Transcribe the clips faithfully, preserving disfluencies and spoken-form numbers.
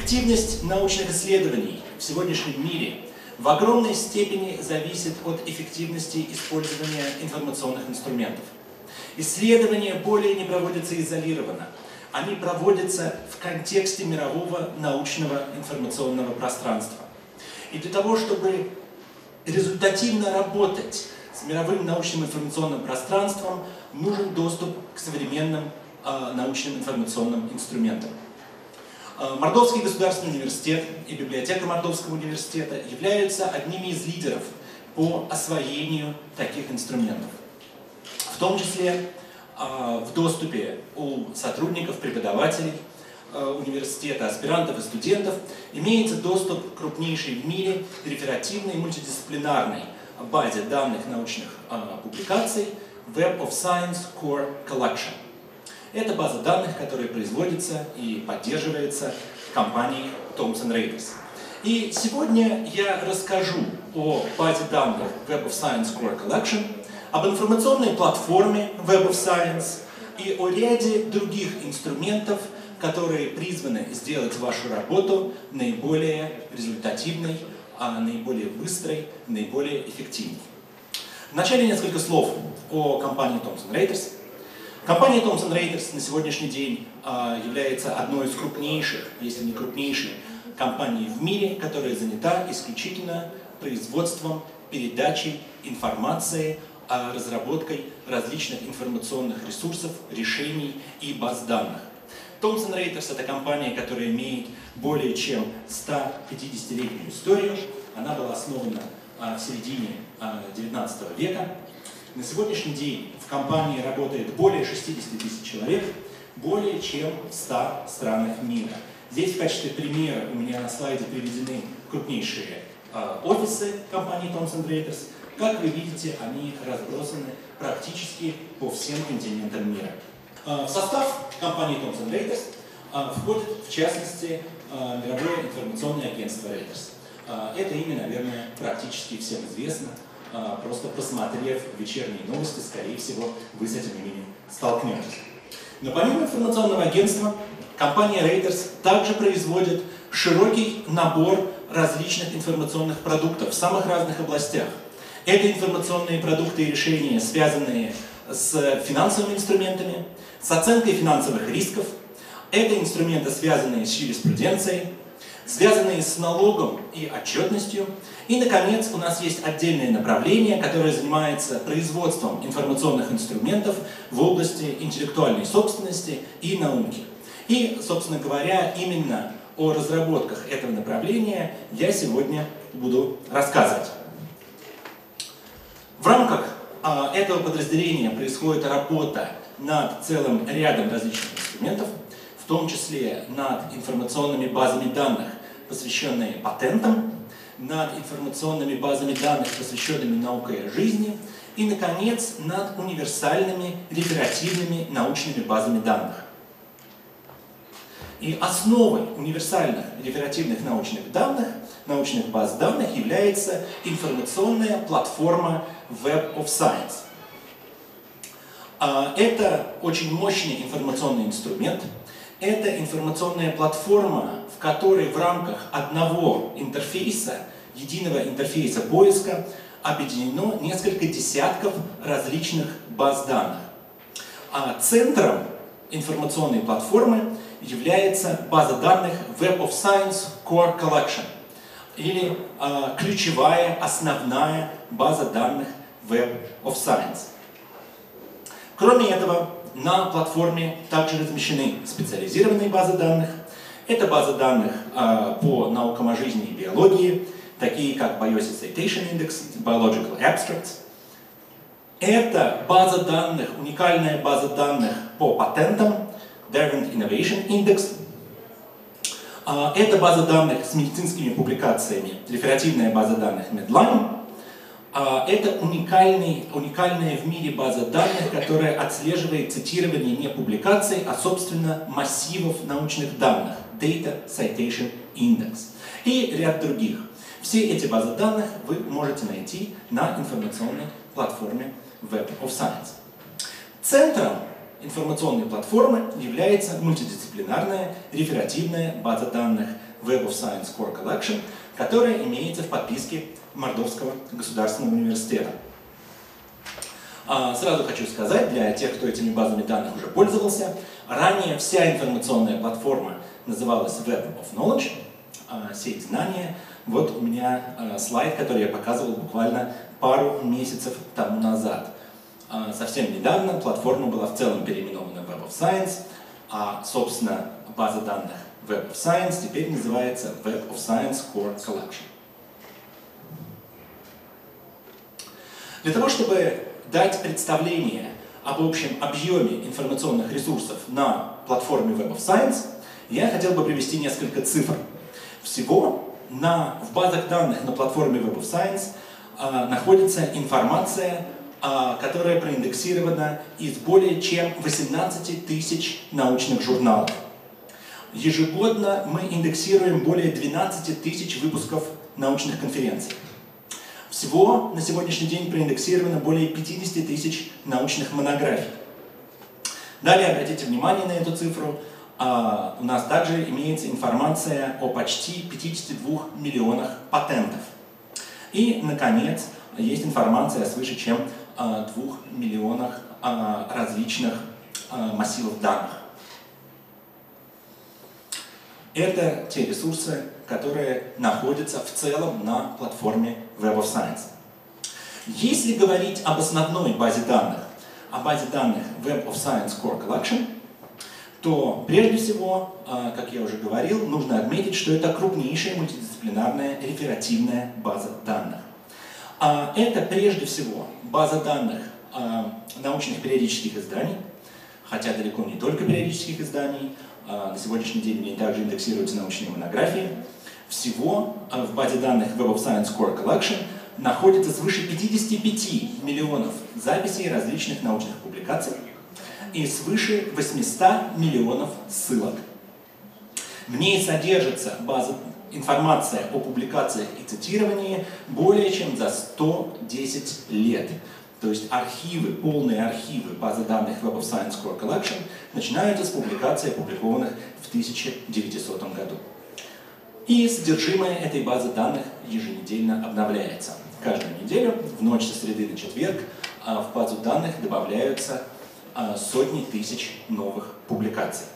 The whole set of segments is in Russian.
Эффективность научных исследований в сегодняшнем мире в огромной степени зависит от эффективности использования информационных инструментов. Исследования более не проводятся изолированно. Они проводятся в контексте мирового научного информационного пространства. И для того, чтобы результативно работать с мировым научным информационным пространством, нужен доступ к современным э, научным информационным инструментам. Э, Мордовский государственный университет и библиотека Мордовского университета являются одними из лидеров по освоению таких инструментов. В том числе э, в доступе у сотрудников, преподавателей э, университета, аспирантов и студентов имеется доступ к крупнейшей в мире реферативной мультидисциплинарной базе данных научных э, публикаций Web of Science Core Collection. Это база данных, которая производится и поддерживается компанией Thomson Reuters. И сегодня я расскажу о базе данных Web of Science Core Collection, об информационной платформе Web of Science и о ряде других инструментов, которые призваны сделать вашу работу наиболее результативной, а наиболее быстрой, наиболее эффективной. Вначале несколько слов о компании Thomson Reuters. Компания Thomson Reuters на сегодняшний день а, является одной из крупнейших, если не крупнейшей, компаний в мире, которая занята исключительно производством, передачей информации, а, разработкой различных информационных ресурсов, решений и баз данных. Thomson Reuters — это компания, которая имеет более чем сто пятидесятилетнюю историю. Она была основана а, в середине а, девятнадцатого века. На сегодняшний день в компании работает более шестидесяти тысяч человек, более чем в ста странах мира. Здесь в качестве примера у меня на слайде приведены крупнейшие а, офисы компании Thomson Reuters. Как вы видите, они разбросаны практически по всем континентам мира. В состав компании Thomson Reuters входит, в частности, мировое информационное агентство Reuters. Это имя, наверное, практически всем известно. Просто просмотрев вечерние новости, скорее всего, вы с этим именем столкнетесь. Но помимо информационного агентства, компания Reuters также производит широкий набор различных информационных продуктов в самых разных областях. Это информационные продукты и решения, связанные с финансовыми инструментами, с оценкой финансовых рисков. Это инструменты, связанные с юриспруденцией, связанные с налогом и отчетностью. И, наконец, у нас есть отдельное направление, которое занимается производством информационных инструментов в области интеллектуальной собственности и науки. И, собственно говоря, именно о разработках этого направления я сегодня буду рассказывать. В рамках а, этого подразделения происходит работа над целым рядом различных инструментов, в том числе над информационными базами данных, посвященными патентам, над информационными базами данных, посвященными науке о жизни, и, наконец, над универсальными реферативными научными базами данных. И основой универсальных реферативных научных данных, научных баз данных является информационная платформа Web of Science. Это очень мощный информационный инструмент. Это информационная платформа, в которой в рамках одного интерфейса, единого интерфейса поиска, объединено несколько десятков различных баз данных. А центром информационной платформы является база данных Web of Science Core Collection, или э, ключевая, основная база данных Web of Science. Кроме этого, на платформе также размещены специализированные базы данных. Это базы данных э, по наукам о жизни и биологии, такие как Biosis Citation Index, Biological Abstracts. Это база данных, уникальная база данных по патентам, Derwent Innovation Index. Э, это база данных с медицинскими публикациями, реферативная база данных Medline. Это уникальный, уникальная в мире база данных, которая отслеживает цитирование не публикаций, а, собственно, массивов научных данных, Data Citation Index, и ряд других. Все эти базы данных вы можете найти на информационной платформе Web of Science. Центром информационной платформы является мультидисциплинарная реферативная база данных Web of Science Core Collection, которая имеется в подписке Мордовского государственного университета. Сразу хочу сказать, для тех, кто этими базами данных уже пользовался, ранее вся информационная платформа называлась Web of Knowledge, сеть знания. Вот у меня слайд, который я показывал буквально пару месяцев тому назад. Совсем недавно платформа была в целом переименована в Web of Science, а, собственно, база данных Web of Science теперь называется Web of Science Core Collection. Для того, чтобы дать представление об общем объеме информационных ресурсов на платформе Web of Science, я хотел бы привести несколько цифр. Всего на, в базах данных на платформе Web of Science а, находится информация, а, которая проиндексирована из более чем восемнадцати тысяч научных журналов. Ежегодно мы индексируем более двенадцати тысяч выпусков научных конференций. Всего на сегодняшний день проиндексировано более пятидесяти тысяч научных монографий. Далее обратите внимание на эту цифру. Uh, у нас также имеется информация о почти пятидесяти двух миллионах патентов. И, наконец, есть информация о свыше чем uh, двух миллионах uh, различных uh, массивов данных. Это те ресурсы, которые находятся в целом на платформе Web of Science. Если говорить об основной базе данных, о базе данных Web of Science Core Collection, то прежде всего, как я уже говорил, нужно отметить, что это крупнейшая мультидисциплинарная реферативная база данных. Это прежде всего база данных научных периодических изданий, хотя далеко не только периодических изданий. На сегодняшний день в ней также индексируются научные монографии. Всего в базе данных Web of Science Core Collection находится свыше пятидесяти пяти миллионов записей различных научных публикаций и свыше восьмисот миллионов ссылок. В ней содержится база, информация о публикациях и цитировании более чем за сто десять лет. То есть архивы, полные архивы базы данных Web of Science Core Collection начинаются с публикаций, опубликованных в тысяча девятисотом году. И содержимое этой базы данных еженедельно обновляется. Каждую неделю, в ночь со среды на четверг, в базу данных добавляются сотни тысяч новых публикаций.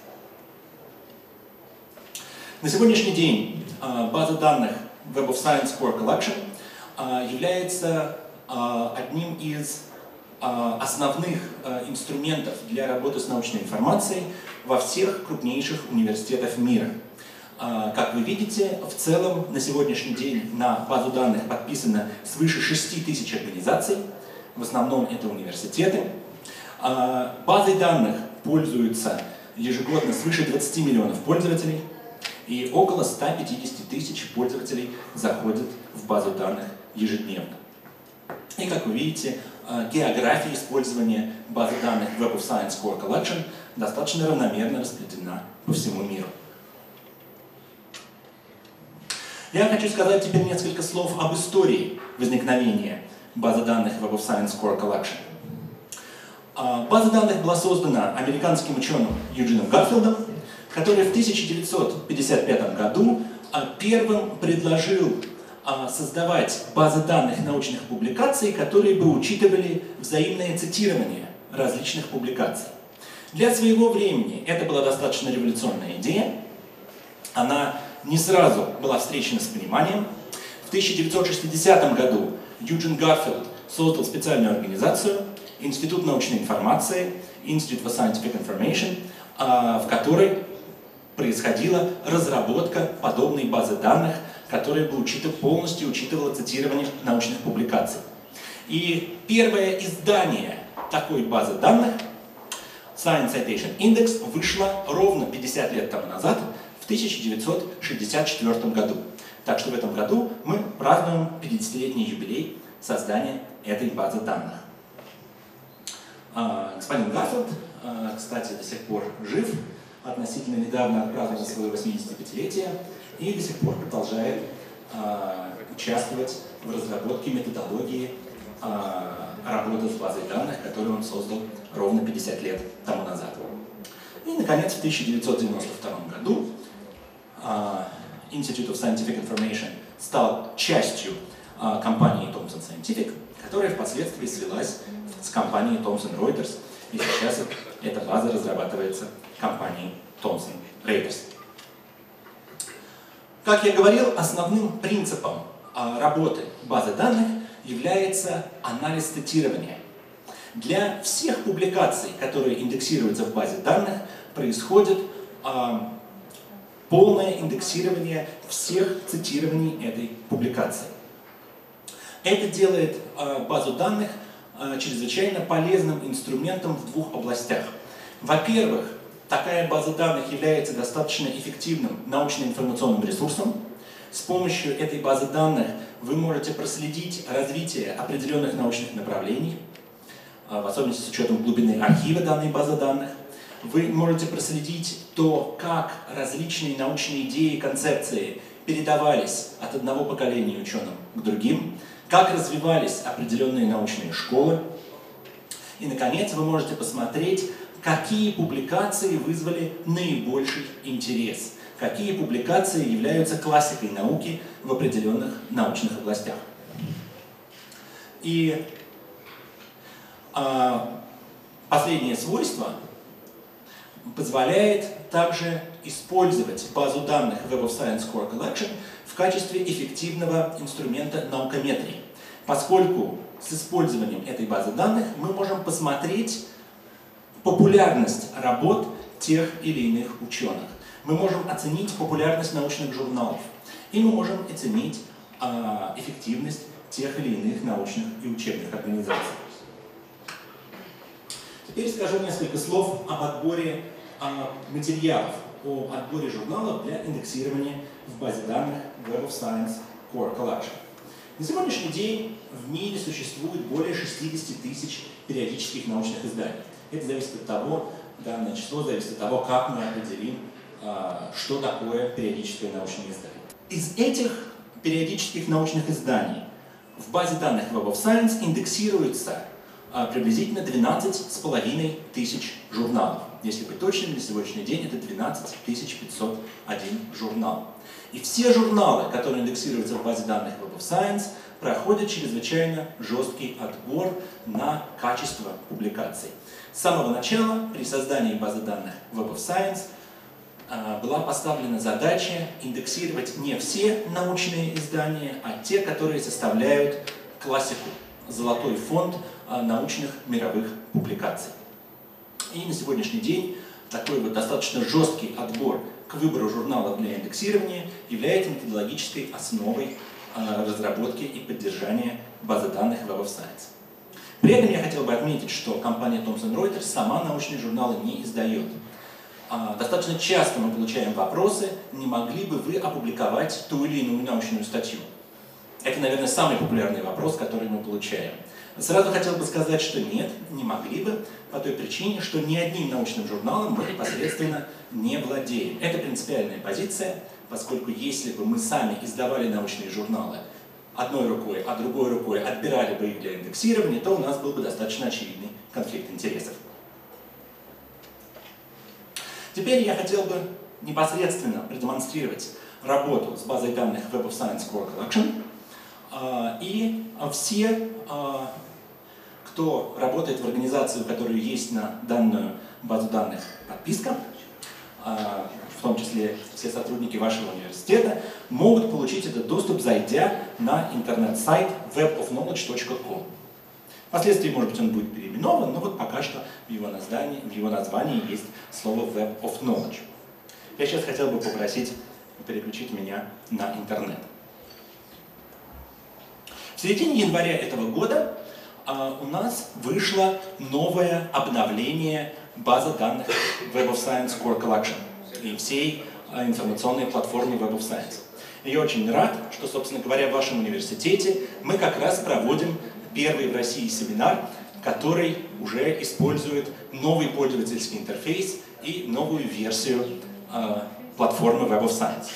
На сегодняшний день база данных Web of Science Core Collection является одним из основных инструментов для работы с научной информацией во всех крупнейших университетах мира. Как вы видите, в целом на сегодняшний день на базу данных подписано свыше шести тысяч организаций, в основном это университеты. Базой данных пользуются ежегодно свыше двадцати миллионов пользователей, и около ста пятидесяти тысяч пользователей заходят в базу данных ежедневно. И, как вы видите, география использования базы данных Web of Science Core Collection достаточно равномерно распределена по всему миру. Я хочу сказать теперь несколько слов об истории возникновения базы данных Web of Science Core Collection. База данных была создана американским ученым Юджином Гарфилдом, который в тысяча девятьсот пятьдесят пятом году первым предложил создавать базы данных научных публикаций, которые бы учитывали взаимное цитирование различных публикаций. Для своего времени это была достаточно революционная идея. Она не сразу была встречена с пониманием. В тысяча девятьсот шестидесятом году Юджин Гарфилд создал специальную организацию Институт научной информации, Institute for Scientific Information, в которой происходила разработка подобной базы данных, которая бы учитывала, полностью учитывала цитирование научных публикаций. И первое издание такой базы данных, Science Citation Index, вышло ровно пятьдесят лет тому назад, в тысяча девятьсот шестьдесят четвёртом году. Так что в этом году мы празднуем пятидесятилетний юбилей создания этой базы данных. Господин Гарфилд, кстати, до сих пор жив, относительно недавно отпраздновал свое восьмидесятипятилетие и до сих пор продолжает участвовать в разработке методологии работы с базой данных, которую он создал ровно пятьдесят лет тому назад. И, наконец, в тысяча девятьсот девяносто втором году Institute of Scientific Information стал частью а, компании Thomson Scientific, которая впоследствии свелась с компанией Thomson Reuters, и сейчас эта база разрабатывается компанией Thomson Reuters. Как я говорил, основным принципом а, работы базы данных является анализ цитирования. Для всех публикаций, которые индексируются в базе данных, происходит а, полное индексирование всех цитирований этой публикации. Это делает а, базу данных а, чрезвычайно полезным инструментом в двух областях. Во-первых, такая база данных является достаточно эффективным научно-информационным ресурсом. С помощью этой базы данных вы можете проследить развитие определенных научных направлений, в особенности с учетом глубины архива данной базы данных. Вы можете проследить то, как различные научные идеи и концепции передавались от одного поколения ученым к другим, как развивались определенные научные школы. И, наконец, вы можете посмотреть, какие публикации вызвали наибольший интерес, какие публикации являются классикой науки в определенных научных областях. И а, последнее свойство позволяет также использовать базу данных Web of Science Core Collection в качестве эффективного инструмента наукометрии, поскольку с использованием этой базы данных мы можем посмотреть популярность работ тех или иных ученых. Мы можем оценить популярность научных журналов, и мы можем оценить а, эффективность тех или иных научных и учебных организаций. Теперь скажу несколько слов об отборе а, материалов, о отборе журналов для индексирования в базе данных Web of Science Core Collection. На сегодняшний день в мире существует более шестидесяти тысяч периодических научных изданий. Это зависит от того, данное число зависит от того, как мы определим, а, что такое периодическое научное издание. Из этих периодических научных изданий в базе данных Web of Science индексируется а, приблизительно двенадцать с половиной тысяч журналов. Если быть точным, на сегодняшний день это двенадцать тысяч пятьсот один журнал. И все журналы, которые индексируются в базе данных Web of Science, проходят чрезвычайно жесткий отбор на качество публикаций. С самого начала при создании базы данных Web of Science была поставлена задача индексировать не все научные издания, а те, которые составляют классику, золотой фонд научных мировых публикаций. И на сегодняшний день такой вот достаточно жесткий отбор к выбору журналов для индексирования является методологической основой разработки и поддержания базы данных Web of Science. При этом я хотел бы отметить, что компания Thomson Reuters сама научные журналы не издает. Достаточно часто мы получаем вопросы, не могли бы вы опубликовать ту или иную научную статью. Это, наверное, самый популярный вопрос, который мы получаем. Сразу хотел бы сказать, что нет, не могли бы, по той причине, что ни одним научным журналом мы непосредственно не владеем. Это принципиальная позиция, поскольку если бы мы сами издавали научные журналы одной рукой, а другой рукой отбирали бы их для индексирования, то у нас был бы достаточно очевидный конфликт интересов. Теперь я хотел бы непосредственно продемонстрировать работу с базой данных Web of Science Core Collection. И все, кто работает в организации, у которой есть на данную базу данных подписка, в том числе все сотрудники вашего университета, могут получить этот доступ, зайдя на интернет-сайт web of knowledge точка com. Впоследствии, может быть, он будет переименован, но вот пока что в его названии, в его названии есть слово Web of Knowledge. Я сейчас хотел бы попросить переключить меня на интернет. В середине января этого года а, у нас вышло новое обновление базы данных Web of Science Core Collection и всей а, информационной платформы Web of Science. И я очень рад, что, собственно говоря, в вашем университете мы как раз проводим первый в России семинар, который уже использует новый пользовательский интерфейс и новую версию э, платформы Web of Science.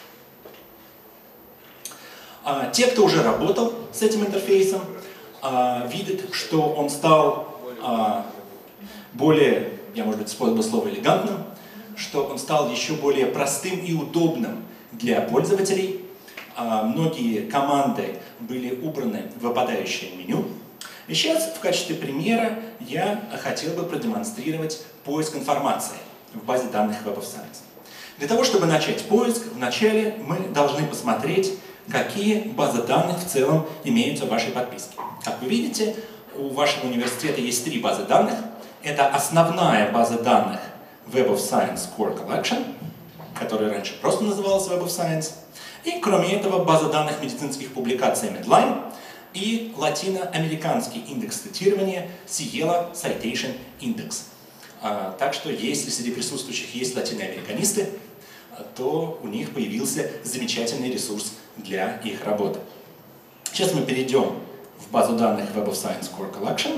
А, те, кто уже работал с этим интерфейсом, а, видят, что он стал а, более, я, может быть, использую слово элегантным, что он стал еще более простым и удобным для пользователей. Многие команды были убраны в выпадающее меню. И сейчас в качестве примера я хотел бы продемонстрировать поиск информации в базе данных Web of Science. Для того, чтобы начать поиск, вначале мы должны посмотреть, какие базы данных в целом имеются в вашей подписке. Как вы видите, у вашего университета есть три базы данных. Это основная база данных Web of Science Core Collection, которая раньше просто называлась Web of Science. И кроме этого база данных медицинских публикаций Medline и латиноамериканский индекс цитирования Cielo Citation Index. А, так что если среди присутствующих есть латиноамериканисты, то у них появился замечательный ресурс для их работы. Сейчас мы перейдем в базу данных Web of Science Core Collection.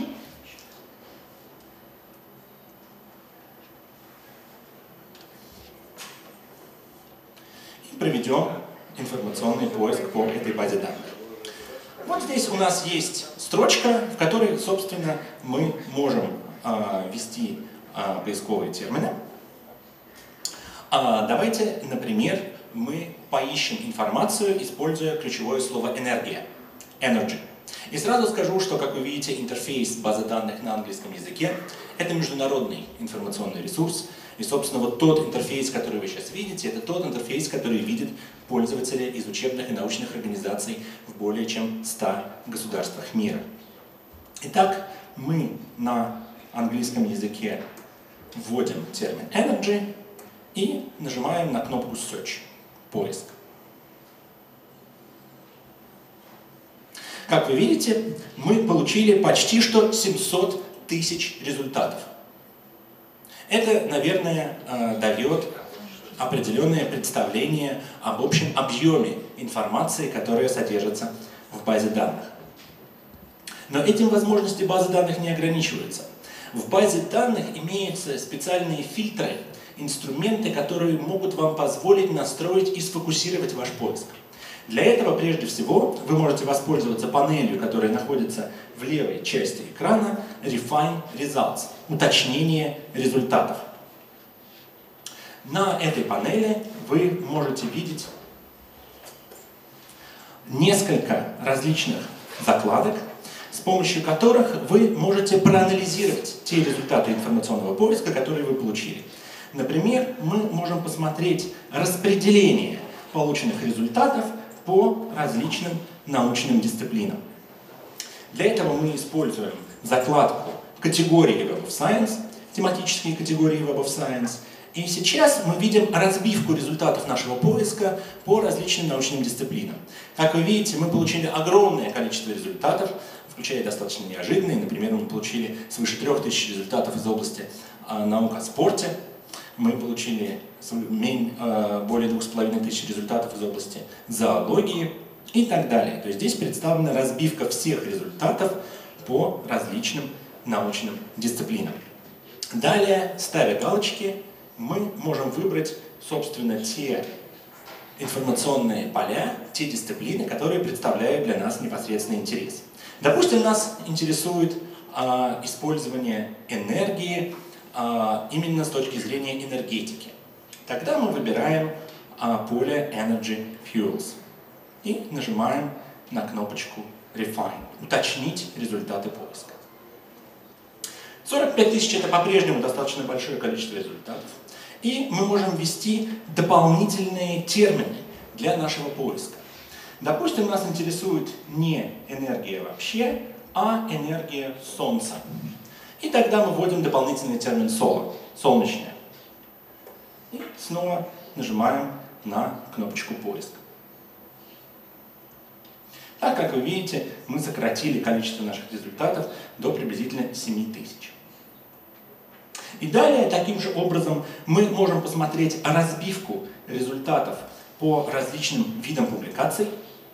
И проведем информационный поиск по этой базе данных. Вот здесь у нас есть строчка, в которой, собственно, мы можем э, ввести э, поисковые термины. А давайте, например, мы поищем информацию, используя ключевое слово «энергия» – energy. И сразу скажу, что, как вы видите, интерфейс базы данных на английском языке – это международный информационный ресурс. И, собственно, вот тот интерфейс, который вы сейчас видите, это тот интерфейс, который видит пользователи из учебных и научных организаций в более чем ста государствах мира. Итак, мы на английском языке вводим термин energy и нажимаем на кнопку Search – поиск. Как вы видите, мы получили почти что семьсот тысяч результатов. Это, наверное, дает определенное представление об общем объеме информации, которая содержится в базе данных. Но этим возможности базы данных не ограничиваются. В базе данных имеются специальные фильтры, инструменты, которые могут вам позволить настроить и сфокусировать ваш поиск. Для этого, прежде всего, вы можете воспользоваться панелью, которая находится в левой части экрана, Refine Results, уточнение результатов. На этой панели вы можете видеть несколько различных закладок, с помощью которых вы можете проанализировать те результаты информационного поиска, которые вы получили. Например, мы можем посмотреть распределение полученных результатов по различным научным дисциплинам. Для этого мы используем закладку категории Web of Science, тематические категории Web of Science. И сейчас мы видим разбивку результатов нашего поиска по различным научным дисциплинам. Как вы видите, мы получили огромное количество результатов, включая достаточно неожиданные. Например, мы получили свыше трех тысяч результатов из области э, наук о спорте. Мы получили более двух с половиной тысяч результатов из области зоологии и так далее. То есть здесь представлена разбивка всех результатов по различным научным дисциплинам. Далее, ставя галочки, мы можем выбрать, собственно, те информационные поля, те дисциплины, которые представляют для нас непосредственный интерес. Допустим, нас интересует а, использование энергии а, именно с точки зрения энергетики. Тогда мы выбираем а, поле Energy Fuels и нажимаем на кнопочку Refine, уточнить результаты поиска. сорок пять тысяч это по-прежнему достаточно большое количество результатов. И мы можем ввести дополнительные термины для нашего поиска. Допустим, нас интересует не энергия вообще, а энергия Солнца. И тогда мы вводим дополнительный термин solar, солнечная. И снова нажимаем на кнопочку поиска. Так, как вы видите, мы сократили количество наших результатов до приблизительно семи тысяч. И далее, таким же образом, мы можем посмотреть разбивку результатов по различным видам публикаций.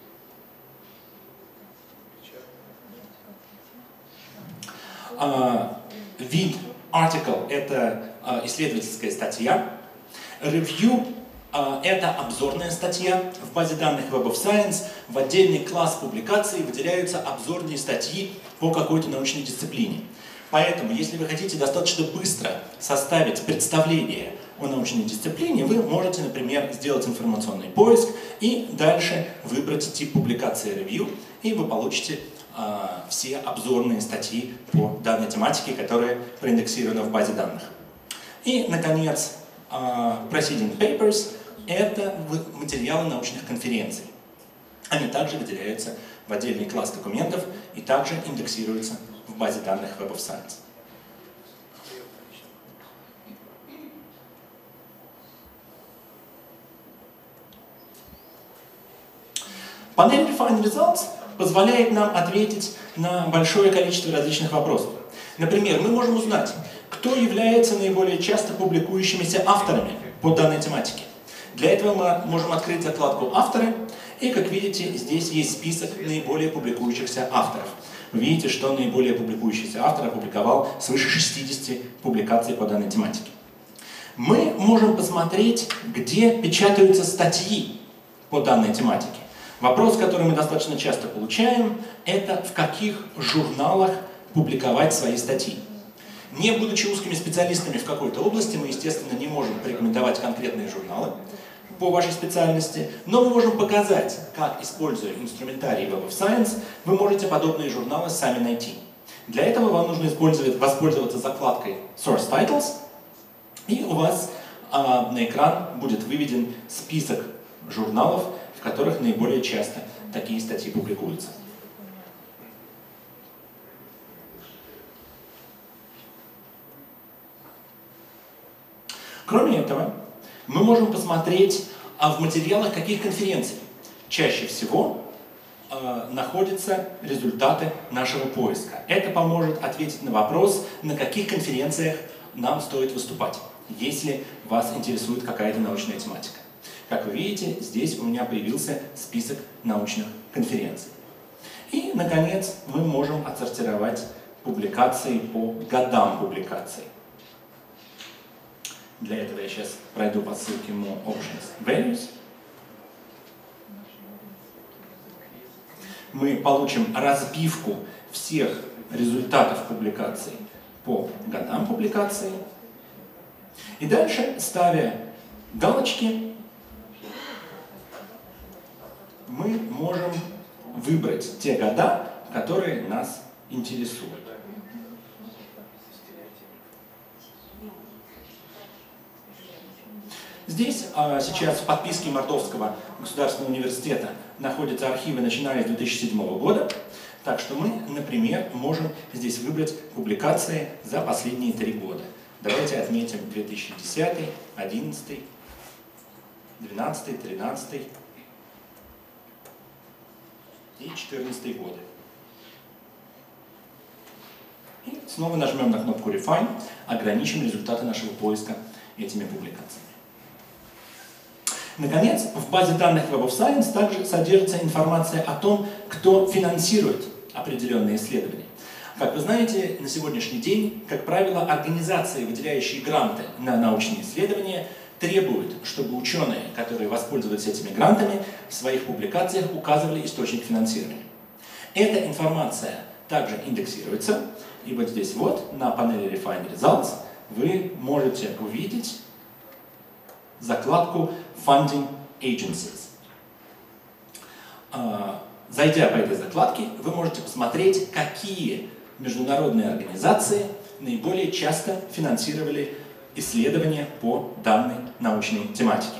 Uh, вид article – это uh, исследовательская статья. Review uh, – это обзорная статья. В базе данных Web of Science в отдельный класс публикаций выделяются обзорные статьи по какой-то научной дисциплине. Поэтому, если вы хотите достаточно быстро составить представление о научной дисциплине, вы можете, например, сделать информационный поиск и дальше выбрать тип публикации review, и вы получите э, все обзорные статьи по данной тематике, которые проиндексированы в базе данных. И, наконец, э, Proceeding Papers – это материалы научных конференций. Они также выделяются в отдельный класс документов и также индексируются в базе данных Web of Science. Панель Refined Results позволяет нам ответить на большое количество различных вопросов. Например, мы можем узнать, кто является наиболее часто публикующимися авторами по данной тематике. Для этого мы можем открыть закладку «Авторы», и, как видите, здесь есть список наиболее публикующихся авторов. Вы видите, что наиболее публикующийся автор опубликовал свыше шестидесяти публикаций по данной тематике. Мы можем посмотреть, где печатаются статьи по данной тематике. Вопрос, который мы достаточно часто получаем, это в каких журналах публиковать свои статьи. Не будучи узкими специалистами в какой-то области, мы, естественно, не можем порекомендовать конкретные журналы по вашей специальности, но мы можем показать, как, используя инструментарий Web of Science, вы можете подобные журналы сами найти. Для этого вам нужно использовать, воспользоваться закладкой Source Titles, и у вас а, на экран будет выведен список журналов, в которых наиболее часто такие статьи публикуются. Кроме этого, мы можем посмотреть, а в материалах каких конференций чаще всего э, находятся результаты нашего поиска. Это поможет ответить на вопрос, на каких конференциях нам стоит выступать, если вас интересует какая-то научная тематика. Как вы видите, здесь у меня появился список научных конференций. И, наконец, мы можем отсортировать публикации по годам публикаций. Для этого я сейчас пройду по ссылке More Options Values. Мы получим разбивку всех результатов публикаций по годам публикации. И дальше, ставя галочки, мы можем выбрать те года, которые нас интересуют. Здесь а, сейчас в подписке Мордовского государственного университета находятся архивы, начиная с две тысячи седьмого года. Так что мы, например, можем здесь выбрать публикации за последние три года. Давайте отметим две тысячи десятый, две тысячи одиннадцатый, две тысячи двенадцатый, две тысячи тринадцатый и две тысячи четырнадцатый годы. И снова нажмем на кнопку Refine, ограничим результаты нашего поиска этими публикациями. Наконец, в базе данных Web of Science также содержится информация о том, кто финансирует определенные исследования. Как вы знаете, на сегодняшний день, как правило, организации, выделяющие гранты на научные исследования, требуют, чтобы ученые, которые воспользуются этими грантами, в своих публикациях указывали источник финансирования. Эта информация также индексируется, и вот здесь вот, на панели Refined Results, вы можете увидеть закладку Funding Agencies. Зайдя по этой закладке, вы можете посмотреть, какие международные организации наиболее часто финансировали исследования по данной научной тематике.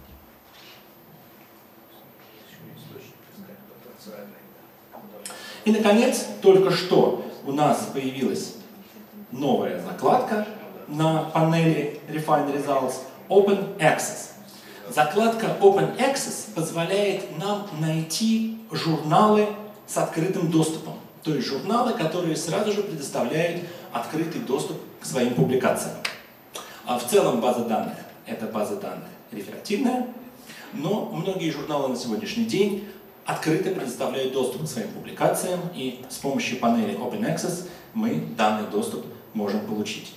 И, наконец, только что у нас появилась новая закладка на панели Refined Results Open Access. Закладка Open Access позволяет нам найти журналы с открытым доступом, то есть журналы, которые сразу же предоставляют открытый доступ к своим публикациям. А в целом база данных – это база данных реферативная, но многие журналы на сегодняшний день открыто предоставляют доступ к своим публикациям, и с помощью панели Open Access мы данный доступ можем получить.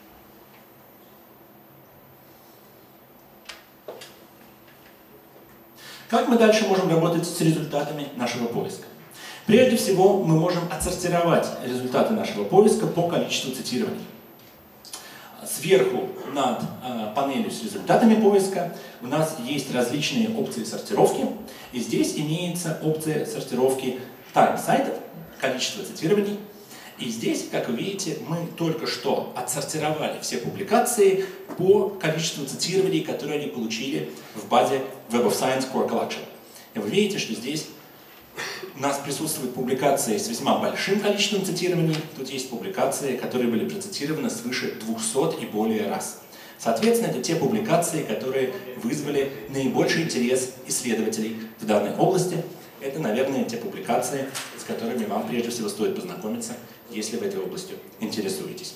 Как мы дальше можем работать с результатами нашего поиска? Прежде всего, мы можем отсортировать результаты нашего поиска по количеству цитирований. Сверху над э, панелью с результатами поиска у нас есть различные опции сортировки. И здесь имеется опция сортировки time cited, количество цитирований. И здесь, как вы видите, мы только что отсортировали все публикации по количеству цитирований, которые они получили в базе Web of Science Core Collection. И вы видите, что здесь у нас присутствуют публикации с весьма большим количеством цитирований. Тут есть публикации, которые были процитированы свыше двухсот и более раз. Соответственно, это те публикации, которые вызвали наибольший интерес исследователей в данной области. Это, наверное, те публикации, с которыми вам прежде всего стоит познакомиться, если вы этой областью интересуетесь.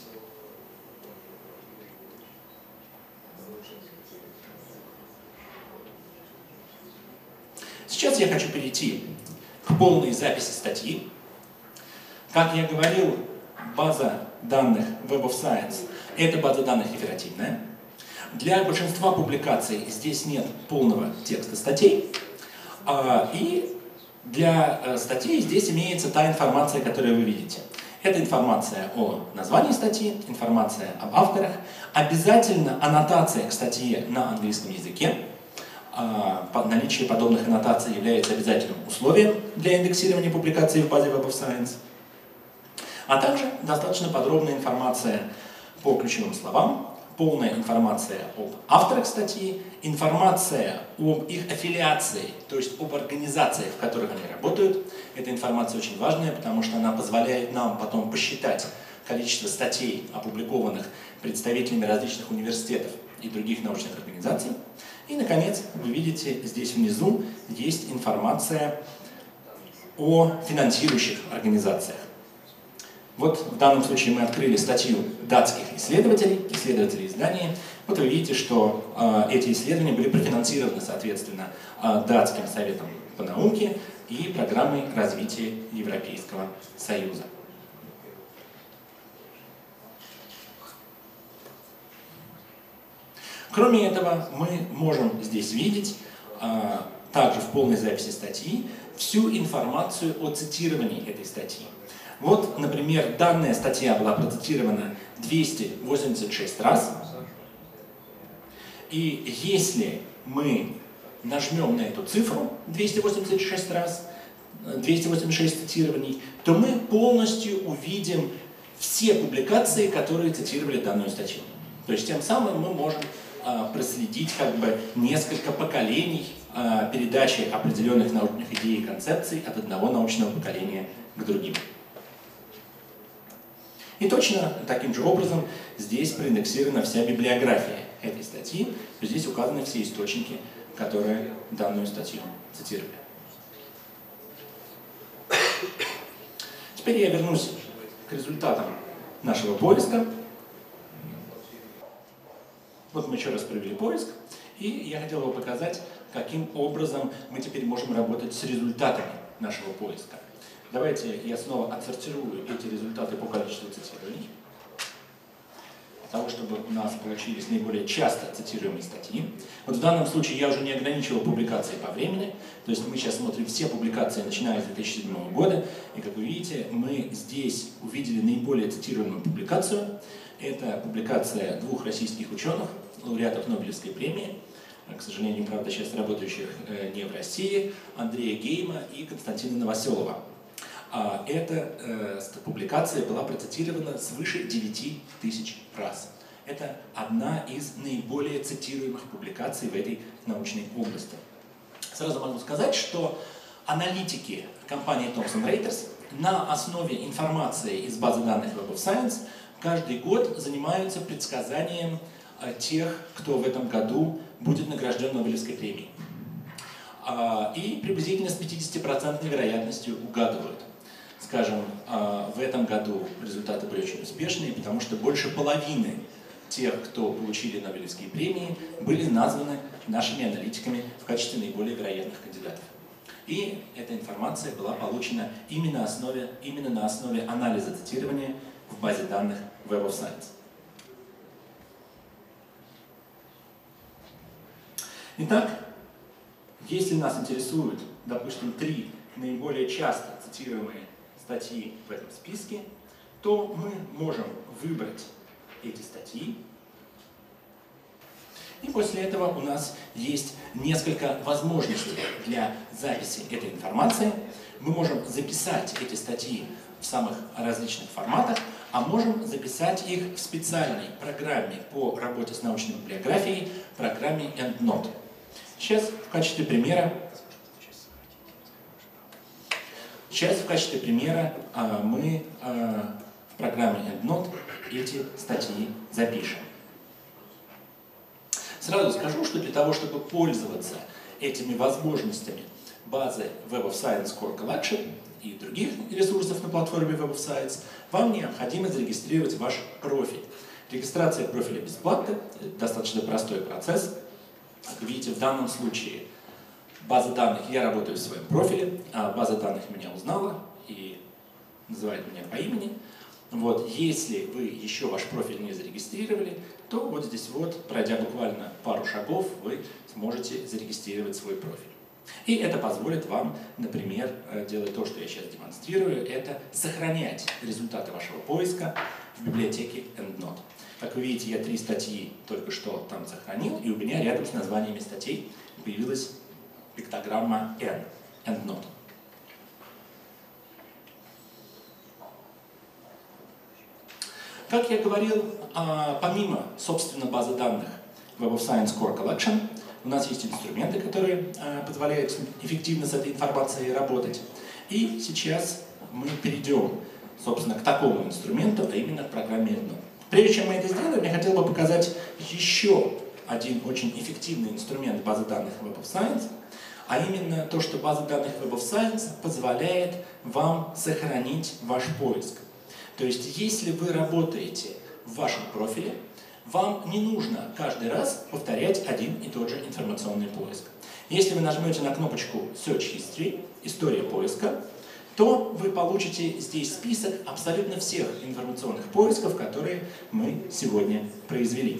Сейчас я хочу перейти к полной записи статьи. Как я говорил, база данных Web of Science – это база данных реферативная. Для большинства публикаций здесь нет полного текста статей. И для статей здесь имеется та информация, которую вы видите. Это информация о названии статьи, информация об авторах, обязательно аннотация к статье на английском языке. Наличие подобных аннотаций является обязательным условием для индексирования публикаций в базе Web of Science. А также достаточно подробная информация по ключевым словам, полная информация об авторах статьи, информация об их аффилиации, то есть об организациях, в которых они работают. Эта информация очень важная, потому что она позволяет нам потом посчитать количество статей, опубликованных представителями различных университетов и других научных организаций. И, наконец, вы видите, здесь внизу есть информация о финансирующих организациях. Вот в данном случае мы открыли статью датских исследователей, исследователей издания. Вот вы видите, что э, эти исследования были профинансированы, соответственно, э, Датским советом по науке и программой развития Европейского Союза. Кроме этого, мы можем здесь видеть, э, также в полной записи статьи, всю информацию о цитировании этой статьи. Вот, например, данная статья была процитирована двести восемьдесят шесть раз. И если мы нажмем на эту цифру двести восемьдесят шесть раз, двести восемьдесят шесть цитирований, то мы полностью увидим все публикации, которые цитировали данную статью. То есть тем самым мы можем а, проследить как бы несколько поколений а, передачи определенных научных идей и концепций от одного научного поколения к другим. И точно таким же образом здесь проиндексирована вся библиография этой статьи. Здесь указаны все источники, которые данную статью цитировали. Теперь я вернусь к результатам нашего поиска. Вот мы еще раз провели поиск, и я хотел бы показать, каким образом мы теперь можем работать с результатами нашего поиска. Давайте я снова отсортирую эти результаты по количеству цитирований, для того, чтобы у нас получились наиболее часто цитируемые статьи. Вот в данном случае я уже не ограничивал публикации по времени, то есть мы сейчас смотрим все публикации, начиная с две тысячи седьмого года, и как вы видите, мы здесь увидели наиболее цитируемую публикацию. Это публикация двух российских ученых, лауреатов Нобелевской премии, к сожалению, правда, сейчас работающих не в России, Андрея Гейма и Константина Новоселова. Эта э, публикация была процитирована свыше девяти тысяч раз. Это одна из наиболее цитируемых публикаций в этой научной области. Сразу могу сказать, что аналитики компании Thomson Reuters на основе информации из базы данных Web of Science каждый год занимаются предсказанием э, тех, кто в этом году будет награжден Нобелевской премией. Э, и приблизительно с пятидесятипроцентной вероятностью угадывают. Скажем, в этом году результаты были очень успешные, потому что больше половины тех, кто получили Нобелевские премии, были названы нашими аналитиками в качестве наиболее вероятных кандидатов. И эта информация была получена именно, основе, именно на основе анализа цитирования в базе данных Web of Science. Итак, если нас интересуют, допустим, три наиболее часто цитируемые статьи в этом списке, то мы можем выбрать эти статьи И после этого у нас есть несколько возможностей для записи этой информации. Мы можем записать эти статьи в самых различных форматах, а можем записать их в специальной программе по работе с научной библиографией, программе EndNote. Сейчас в качестве примера, сейчас в качестве примера мы в программе EndNote эти статьи запишем. Сразу скажу, что для того, чтобы пользоваться этими возможностями базы Web of Science Core Collection и других ресурсов на платформе Web of Science, вам необходимо зарегистрировать ваш профиль. Регистрация профиля бесплатна, достаточно простой процесс. Как видите, в данном случае база данных, я работаю в своем профиле, а база данных меня узнала и называет меня по имени. Вот, если вы еще ваш профиль не зарегистрировали, то вот здесь вот, пройдя буквально пару шагов, вы сможете зарегистрировать свой профиль. И это позволит вам, например, делать то, что я сейчас демонстрирую, это сохранять результаты вашего поиска в библиотеке EndNote. Как вы видите, я три статьи только что там сохранил, и у меня рядом с названиями статей появилась пиктограмма N, EndNote. Как я говорил, помимо, собственно, базы данных Web of Science Core Collection, у нас есть инструменты, которые позволяют эффективно с этой информацией работать. И сейчас мы перейдем, собственно, к такому инструменту, а именно к программе EndNote. Прежде чем мы это сделаем, я хотел бы показать еще один очень эффективный инструмент базы данных Web of Science, а именно то, что база данных Web of Science позволяет вам сохранить ваш поиск. То есть, если вы работаете в вашем профиле, вам не нужно каждый раз повторять один и тот же информационный поиск. Если вы нажмете на кнопочку Search History, история поиска, то вы получите здесь список абсолютно всех информационных поисков, которые мы сегодня произвели.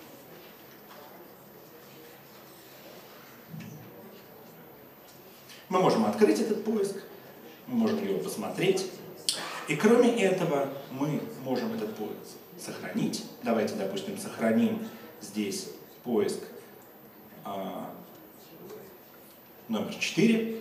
Мы можем открыть этот поиск, мы можем его посмотреть. И кроме этого, мы можем этот поиск сохранить. Давайте, допустим, сохраним здесь поиск а, номер четыре.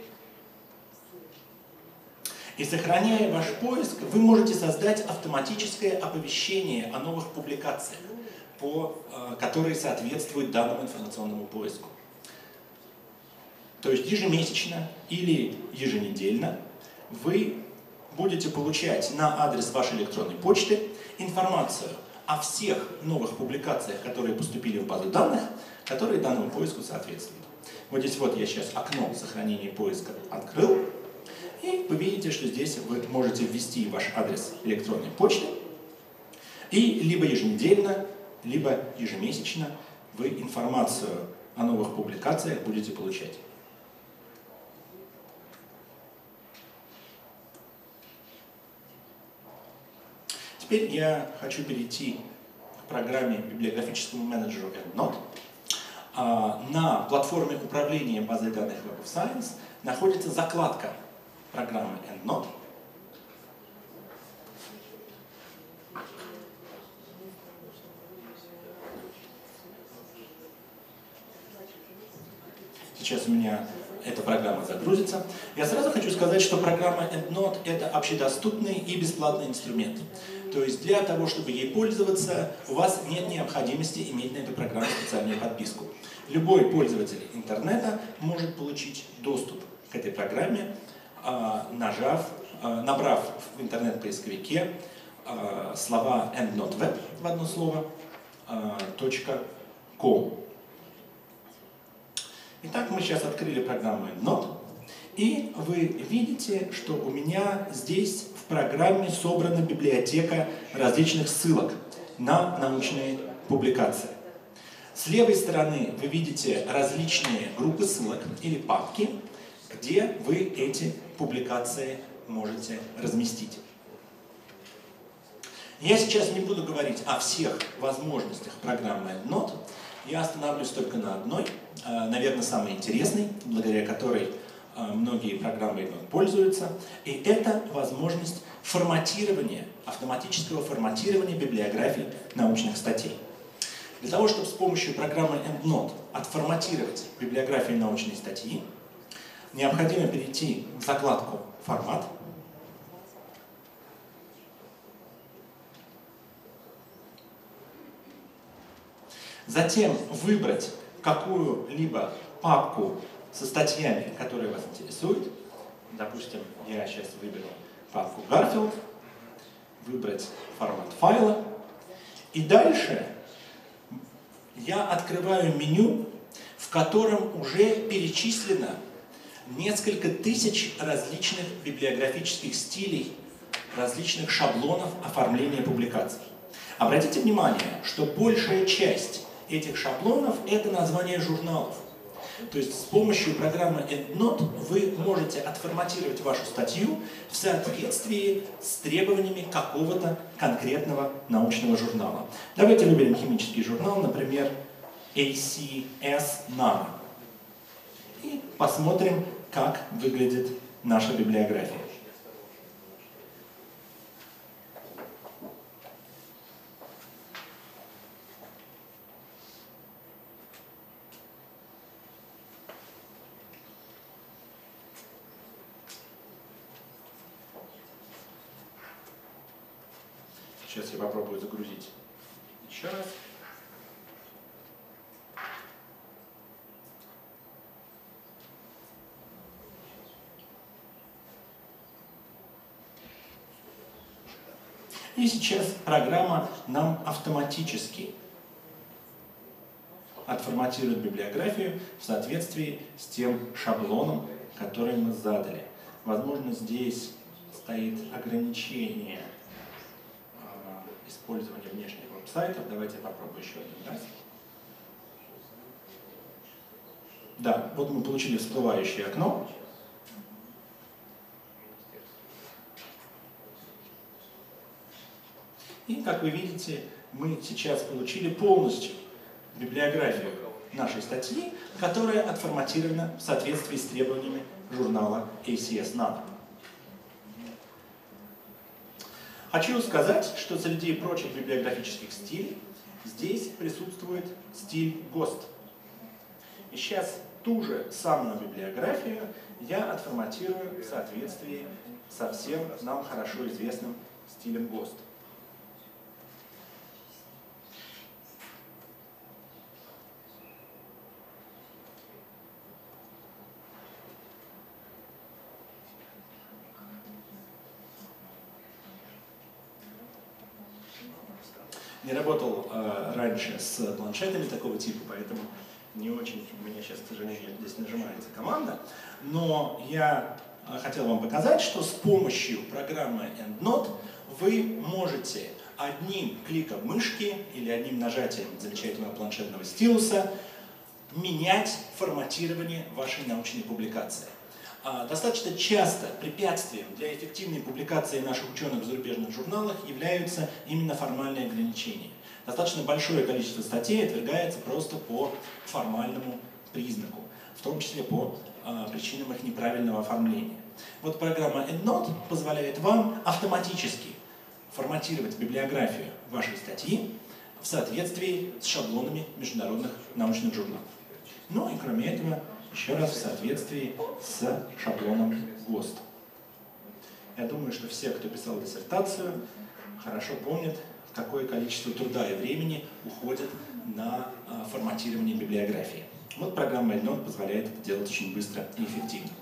И сохраняя ваш поиск, вы можете создать автоматическое оповещение о новых публикациях, по, а, которые соответствуют данному информационному поиску. То есть ежемесячно или еженедельно вы будете получать на адрес вашей электронной почты информацию о всех новых публикациях, которые поступили в базу данных, которые данному поиску соответствуют. Вот здесь вот я сейчас окно сохранения поиска открыл, и вы видите, что здесь вы можете ввести ваш адрес электронной почты, и либо еженедельно, либо ежемесячно вы информацию о новых публикациях будете получать. Теперь я хочу перейти к программе библиографическому менеджеру EndNote. На платформе управления базой данных Web of Science находится закладка программы EndNote. Сейчас у меня эта программа загрузится. Я сразу хочу сказать, что программа EndNote — это общедоступный и бесплатный инструмент. То есть для того, чтобы ей пользоваться, у вас нет необходимости иметь на эту программу специальную подписку. Любой пользователь интернета может получить доступ к этой программе, нажав, набрав в интернет-поисковике слова EndNoteWeb в одно слово, .com. Итак, мы сейчас открыли программу EndNote, и вы видите, что у меня здесь в программе собрана библиотека различных ссылок на научные публикации. С левой стороны вы видите различные группы ссылок или папки, где вы эти публикации можете разместить. Я сейчас не буду говорить о всех возможностях программы EndNote. Я остановлюсь только на одной, наверное, самой интересной, благодаря которой многие программы EndNote пользуются. И это возможность форматирования, автоматического форматирования библиографий научных статей. Для того, чтобы с помощью программы EndNote отформатировать библиографию научной статьи, необходимо перейти в закладку «Формат». Затем выбрать какую-либо папку со статьями, которые вас интересуют. Допустим, я сейчас выберу папку Garfield, выбрать формат файла. И дальше я открываю меню, в котором уже перечислено несколько тысяч различных библиографических стилей, различных шаблонов оформления публикаций. Обратите внимание, что большая часть этих шаблонов – это название журналов. То есть с помощью программы EndNote вы можете отформатировать вашу статью в соответствии с требованиями какого-то конкретного научного журнала. Давайте выберем химический журнал, например, эй си эс Nano. И посмотрим, как выглядит наша библиография. Сейчас я попробую загрузить еще раз. И сейчас программа нам автоматически отформатирует библиографию в соответствии с тем шаблоном, который мы задали. Возможно, здесь стоит ограничение использования внешних веб-сайтов. Давайте я попробую еще один раз. Да, вот мы получили всплывающее окно. И, как вы видите, мы сейчас получили полностью библиографию нашей статьи, которая отформатирована в соответствии с требованиями журнала эй си эс Nano. Хочу сказать, что среди прочих библиографических стилей здесь присутствует стиль ГОСТ. И сейчас ту же самую библиографию я отформатирую в соответствии со всем нам хорошо известным стилем ГОСТ. Не работал э, раньше с планшетами такого типа, поэтому не очень у меня сейчас, к сожалению, здесь нажимается команда. Но я э, хотел вам показать, что с помощью программы EndNote вы можете одним кликом мышки или одним нажатием замечательного планшетного стилуса менять форматирование вашей научной публикации. Достаточно часто препятствием для эффективной публикации наших ученых в зарубежных журналах являются именно формальные ограничения. Достаточно большое количество статей отвергается просто по формальному признаку, в том числе по а, причинам их неправильного оформления. Вот программа EndNote позволяет вам автоматически форматировать библиографию вашей статьи в соответствии с шаблонами международных научных журналов. Ну и кроме этого, еще раз в соответствии с шаблоном ГОСТ. Я думаю, что все, кто писал диссертацию, хорошо помнят, какое количество труда и времени уходит на а, форматирование библиографии. Вот программа EndNote позволяет это делать очень быстро и эффективно.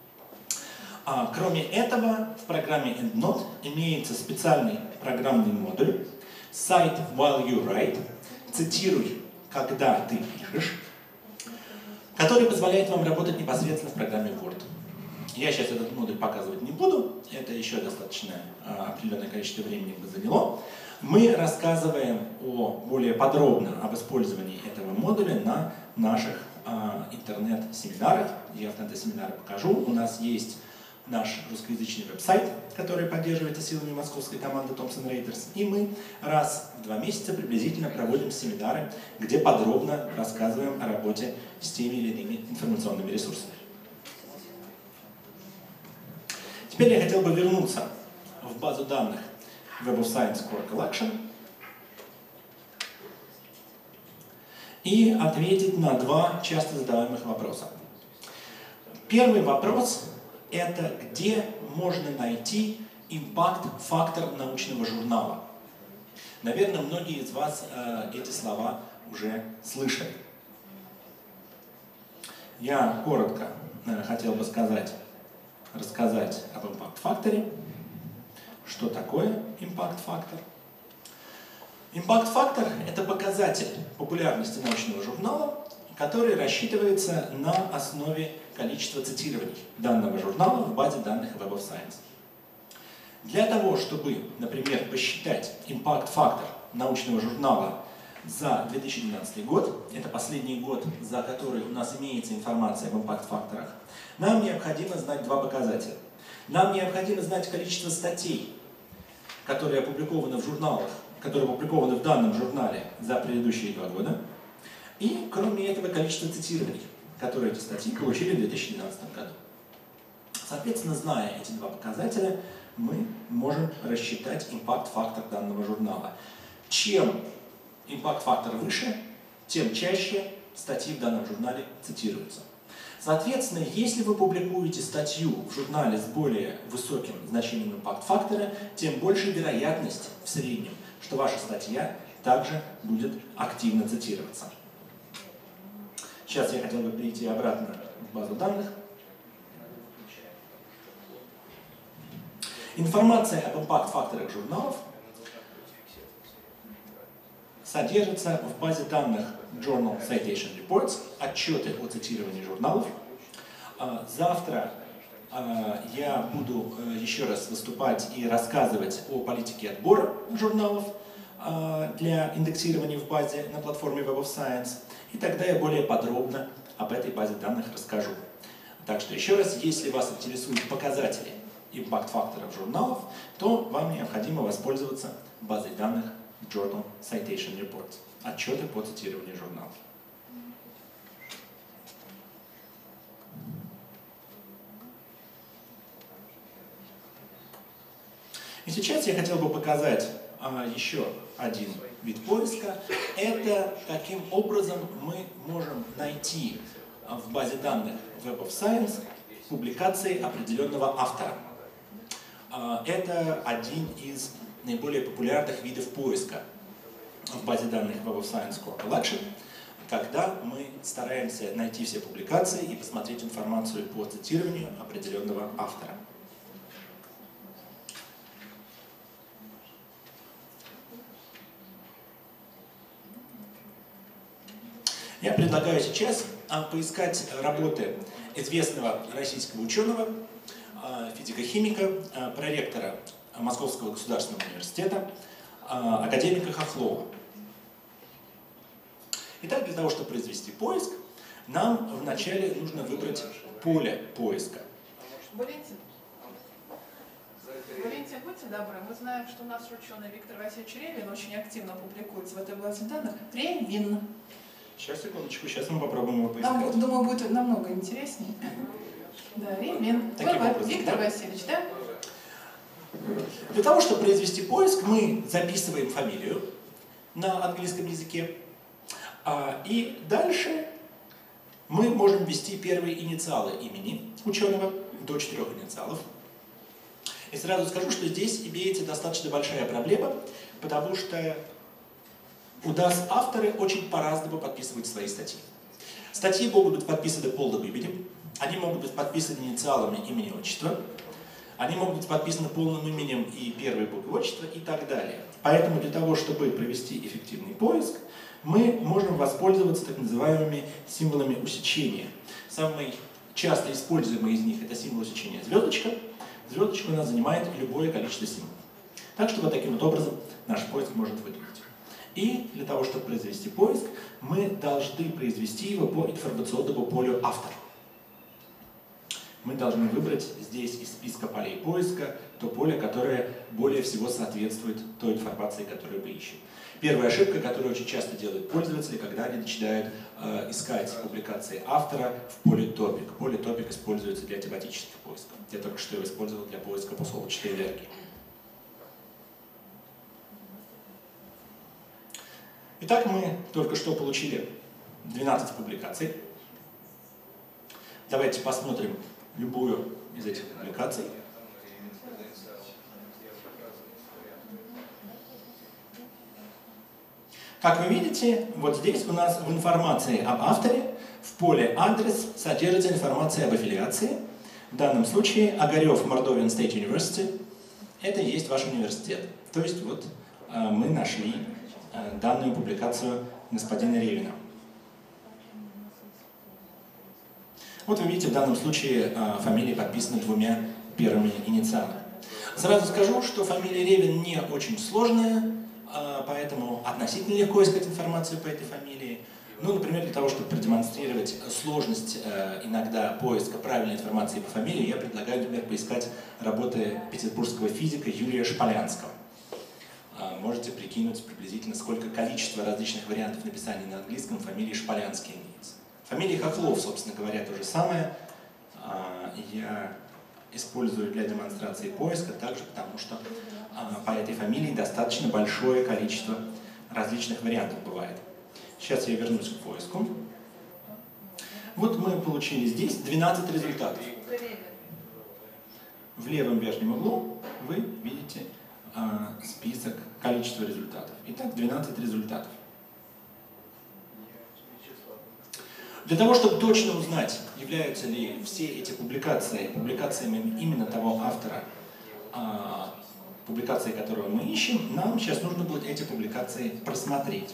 А, кроме этого, в программе EndNote имеется специальный программный модуль Cite while you write, цитируй, когда ты пишешь, который позволяет вам работать непосредственно в программе Word. Я сейчас этот модуль показывать не буду, это еще достаточно а, определенное количество времени бы заняло. Мы рассказываем о, более подробно об использовании этого модуля на наших а, интернет-семинарах. Я в интернет-семинары покажу. У нас есть наш русскоязычный веб-сайт, который поддерживается силами московской команды Thomson Reuters. И мы раз в два месяца приблизительно проводим семинары, где подробно рассказываем о работе с теми или иными информационными ресурсами. Теперь я хотел бы вернуться в базу данных Web of Science Core Collection и ответить на два часто задаваемых вопроса. Первый вопрос – это где можно найти импакт-фактор научного журнала. Наверное, многие из вас э, эти слова уже слышали. Я коротко э, хотел бы сказать, рассказать об импакт-факторе. Что такое импакт-фактор? Импакт-фактор – это показатель популярности научного журнала, который рассчитывается на основе количества цитирований данного журнала в базе данных Web of Science. Для того, чтобы, например, посчитать импакт-фактор научного журнала за две тысячи двенадцатый год, это последний год, за который у нас имеется информация об импакт-факторах, нам необходимо знать два показателя. Нам необходимо знать количество статей, которые опубликованы в журналах, которые опубликованы в данном журнале за предыдущие два года, и, кроме этого, количество цитирований, которые эти статьи получили в две тысячи двенадцатом году. Соответственно, зная эти два показателя, мы можем рассчитать импакт-фактор данного журнала. Чем импакт-фактор выше, тем чаще статьи в данном журнале цитируются. Соответственно, если вы публикуете статью в журнале с более высоким значением импакт-фактора, тем больше вероятность в среднем, что ваша статья также будет активно цитироваться. Сейчас я хотел бы перейти обратно в базу данных. Информация об импакт-факторах журналов содержится в базе данных Journal Citation Reports, отчеты о цитировании журналов. Завтра я буду еще раз выступать и рассказывать о политике отбора журналов для индексирования в базе на платформе Web of Science, и тогда я более подробно об этой базе данных расскажу. Так что еще раз, если вас интересуют показатели импакт-факторов журналов, то вам необходимо воспользоваться базой данных Journal Citation Reports, отчеты по цитированию журналов. И сейчас я хотел бы показать а, еще один вид поиска. Это каким образом мы можем найти в базе данных Web of Science публикации определенного автора. А, это один из наиболее популярных видов поиска в базе данных Web of Science Core Collection, когда мы стараемся найти все публикации и посмотреть информацию по цитированию определенного автора. Я предлагаю сейчас поискать работы известного российского ученого, физико-химика, проректора Московского государственного университета, академика Хохлова. Итак, для того, чтобы произвести поиск, нам вначале нужно выбрать поле поиска. Валентин, Валентин, будьте добры, мы знаем, что наш ученый Виктор Васильевич Ревин очень активно публикуется в этой базе данных. Ревин. Сейчас, секундочку, сейчас мы попробуем его поискать. Нам, думаю, будет намного интереснее. Да, Ревин. Виктор Васильевич, да? Для того, чтобы произвести поиск, мы записываем фамилию на английском языке. И дальше мы можем ввести первые инициалы имени ученого, до четырех инициалов. И сразу скажу, что здесь имеется достаточно большая проблема, потому что у нас авторы очень по-разному подписывают свои статьи. Статьи могут быть подписаны полным именем, они могут быть подписаны инициалами имени отчества, они могут быть подписаны полным именем и первой буквой отчества и так далее. Поэтому для того, чтобы провести эффективный поиск, мы можем воспользоваться так называемыми символами усечения. Самый часто используемый из них это символ усечения звездочка. Звездочка у нас занимает любое количество символов. Так что вот таким вот образом наш поиск может выглядеть. И для того, чтобы произвести поиск, мы должны произвести его по информационному полю автор. Мы должны выбрать здесь из списка полей поиска то поле, которое более всего соответствует той информации, которую мы ищем. Первая ошибка, которую очень часто делают пользователи, когда они начинают э, искать публикации автора в поле топик. Поле топик используется для тематических поисков. Я только что его использовал для поиска по солнечной энергии. Итак, мы только что получили двенадцать публикаций. Давайте посмотрим любую из этих публикаций. Как вы видите, вот здесь у нас в информации об авторе в поле «Адрес» содержится информация об аффилиации. В данном случае Огарев Mordovin State University – это и есть ваш университет. То есть вот мы нашли данную публикацию господина Ревина. Вот вы видите, в данном случае фамилия подписана двумя первыми инициалами. Сразу скажу, что фамилия Ревин не очень сложная, поэтому относительно легко искать информацию по этой фамилии. Ну, например, для того, чтобы продемонстрировать сложность иногда поиска правильной информации по фамилии, я предлагаю, например, поискать работы петербургского физика Юрия Шполянского. Можете прикинуть приблизительно, сколько количество различных вариантов написания на английском фамилии Шполянский имеется. Фамилия Хохлов, собственно говоря, то же самое. Я использую для демонстрации поиска также, потому что по этой фамилии достаточно большое количество различных вариантов бывает. Сейчас я вернусь к поиску. Вот мы получили здесь двенадцать результатов. В левом верхнем углу вы видите список, количество результатов. Итак, двенадцать результатов. Для того, чтобы точно узнать, являются ли все эти публикации публикациями именно того автора, публикации, которую мы ищем, нам сейчас нужно будет эти публикации просмотреть.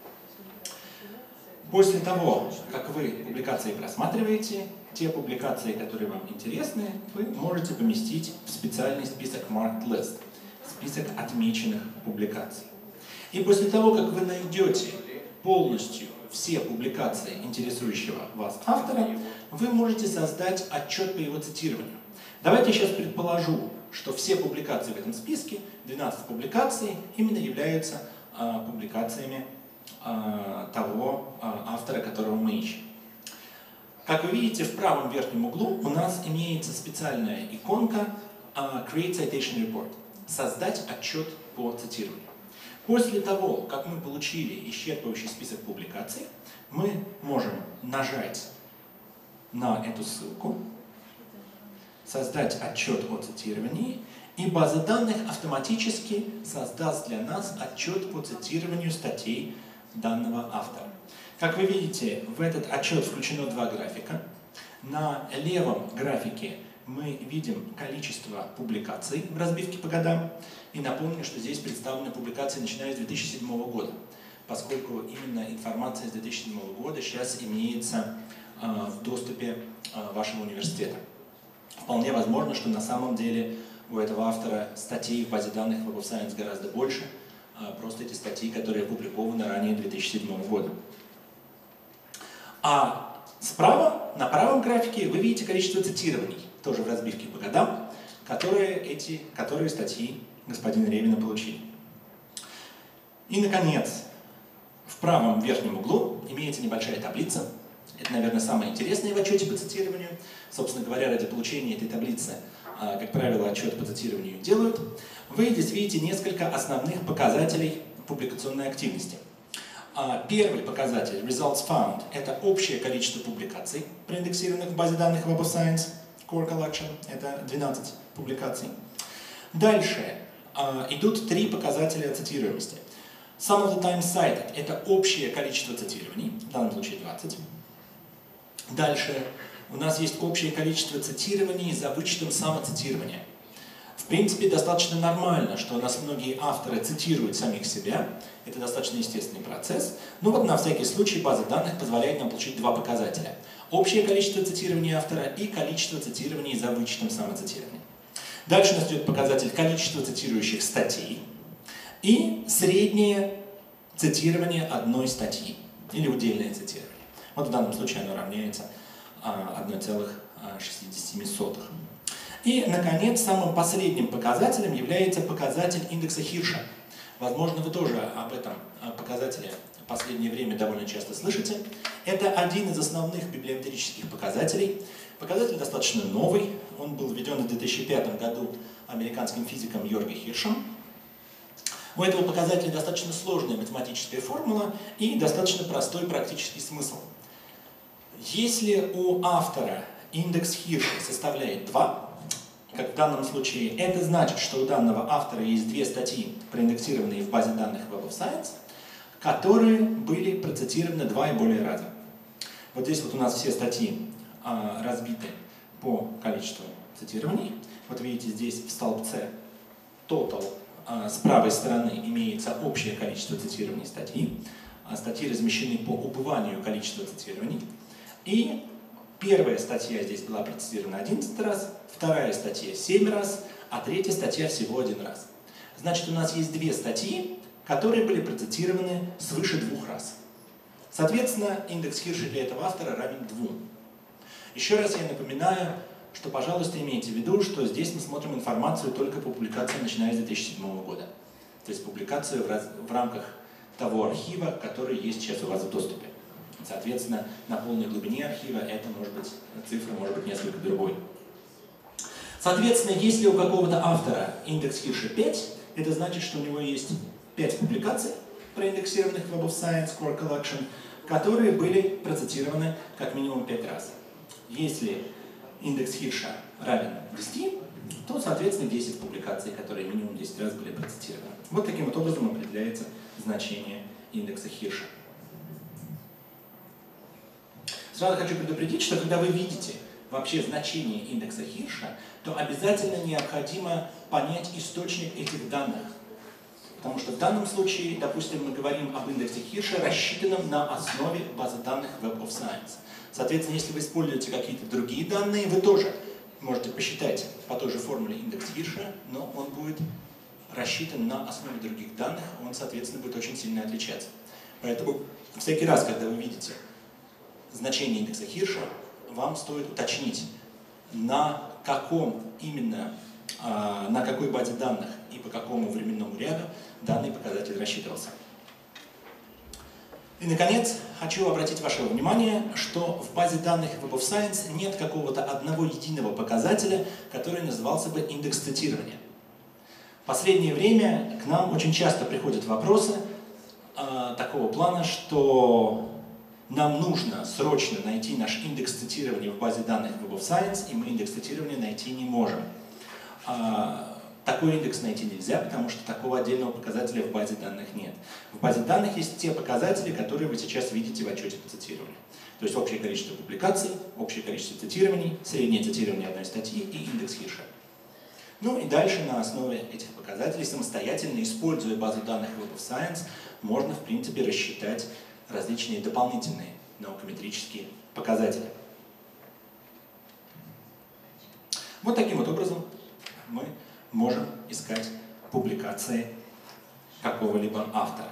После того, как вы публикации просматриваете, те публикации, которые вам интересны, вы можете поместить в специальный список Marked List, список отмеченных публикаций. И после того, как вы найдете полностью все публикации интересующего вас автора, вы можете создать отчет по его цитированию. Давайте я сейчас предположу, что все публикации в этом списке, двенадцать публикаций, именно являются а, публикациями а, того а, автора, которого мы ищем. Как вы видите, в правом верхнем углу у нас имеется специальная иконка а, Create Citation Report. Создать отчет по цитированию. После того, как мы получили исчерпывающий список публикаций, мы можем нажать на эту ссылку, создать отчет о цитировании, и база данных автоматически создаст для нас отчет по цитированию статей данного автора. Как вы видите, в этот отчет включено два графика. На левом графике мы видим количество публикаций в разбивке по годам. И напомню, что здесь представлены публикации, начиная с две тысячи седьмого года, поскольку именно информация с две тысячи седьмого года сейчас имеется э, в доступе э, вашего университета. Вполне возможно, что на самом деле у этого автора статей в базе данных Web of Science гораздо больше, э, просто эти статьи, которые опубликованы ранее две тысячи седьмого года. А справа, на правом графике, вы видите количество цитирований, тоже в разбивке по годам, которые, эти, которые статьи господина Ревина получили. И, наконец, в правом верхнем углу имеется небольшая таблица. Это, наверное, самое интересное в отчете по цитированию. Собственно говоря, ради получения этой таблицы, как правило, отчет по цитированию делают. Вы здесь видите несколько основных показателей публикационной активности. Первый показатель, Results Found, это общее количество публикаций, проиндексированных в базе данных Web of Science Core Collection, это двенадцать публикаций. Дальше uh, идут три показателя цитируемости. Sum of the times cited – это общее количество цитирований, в данном случае двадцать. Дальше у нас есть общее количество цитирований за вычетом самоцитирования. В принципе, достаточно нормально, что у нас многие авторы цитируют самих себя. Это достаточно естественный процесс. Но вот на всякий случай база данных позволяет нам получить два показателя. Общее количество цитирований автора и количество цитирований за вычетом самоцитирования. Дальше у нас идет показатель количества цитирующих статей и среднее цитирование одной статьи или удельное цитирование. Вот в данном случае оно равняется одной целой шестидесяти семи сотых. И, наконец, самым последним показателем является показатель индекса Хирша. Возможно, вы тоже об этом показателе в последнее время довольно часто слышите. Это один из основных библиометрических показателей. Показатель достаточно новый. Он был введен в две тысячи пятом году американским физиком Йорги Хиршем. У этого показателя достаточно сложная математическая формула и достаточно простой практический смысл. Если у автора индекс Хирша составляет два, как в данном случае, это значит, что у данного автора есть две статьи, проиндексированные в базе данных Web of Science, которые были процитированы два и более раза. Вот здесь вот у нас все статьи а, разбиты по количеству цитирований. Вот видите, здесь в столбце total а, с правой стороны имеется общее количество цитирований статьи. А статьи размещены по убыванию количества цитирований. И первая статья здесь была процитирована одиннадцать раз, вторая статья семь раз, а третья статья всего один раз. Значит, у нас есть две статьи, которые были процитированы свыше двух раз. Соответственно, индекс Хирша для этого автора равен двум. Еще раз я напоминаю, что, пожалуйста, имейте в виду, что здесь мы смотрим информацию только по публикациям, начиная с две тысячи седьмого года. То есть публикацию в, раз... в рамках того архива, который есть сейчас у вас в доступе. Соответственно, на полной глубине архива это может быть, цифра может быть несколько другой. Соответственно, если у какого-то автора индекс Хирша пять, это значит, что у него есть пять публикаций, проиндексированных в Web of Science Core Collection, которые были процитированы как минимум пять раз. Если индекс Хирша равен десяти, то, соответственно, десять публикаций, которые минимум десять раз были процитированы. Вот таким вот образом определяется значение индекса Хирша. Сразу хочу предупредить, что когда вы видите вообще значение индекса Хирша, то обязательно необходимо понять источник этих данных. Потому что в данном случае, допустим, мы говорим об индексе Хирша, рассчитанном на основе базы данных Web of Science. Соответственно, если вы используете какие-то другие данные, вы тоже можете посчитать по той же формуле индекс Хирша, но он будет рассчитан на основе других данных, он, соответственно, будет очень сильно отличаться. Поэтому всякий раз, когда вы видите значение индекса Хирша, вам стоит уточнить, на каком именно, на какой базе данных и по какому временному ряду данный показатель рассчитывался. И, наконец, хочу обратить ваше внимание, что в базе данных Web of Science нет какого-то одного единого показателя, который назывался бы индекс цитирования. В последнее время к нам очень часто приходят вопросы э, такого плана, что нам нужно срочно найти наш индекс цитирования в базе данных Web of Science, и мы индекс цитирования найти не можем. А, такой индекс найти нельзя, потому что такого отдельного показателя в базе данных нет. В базе данных есть те показатели, которые вы сейчас видите в отчете по цитированию. То есть общее количество публикаций, общее количество цитирований, среднее цитирование одной статьи и индекс Хирша. Ну и дальше на основе этих показателей, самостоятельно используя базу данных Web of Science, можно в принципе рассчитать различные дополнительные наукометрические показатели. Вот таким вот образом мы можем искать публикации какого-либо автора.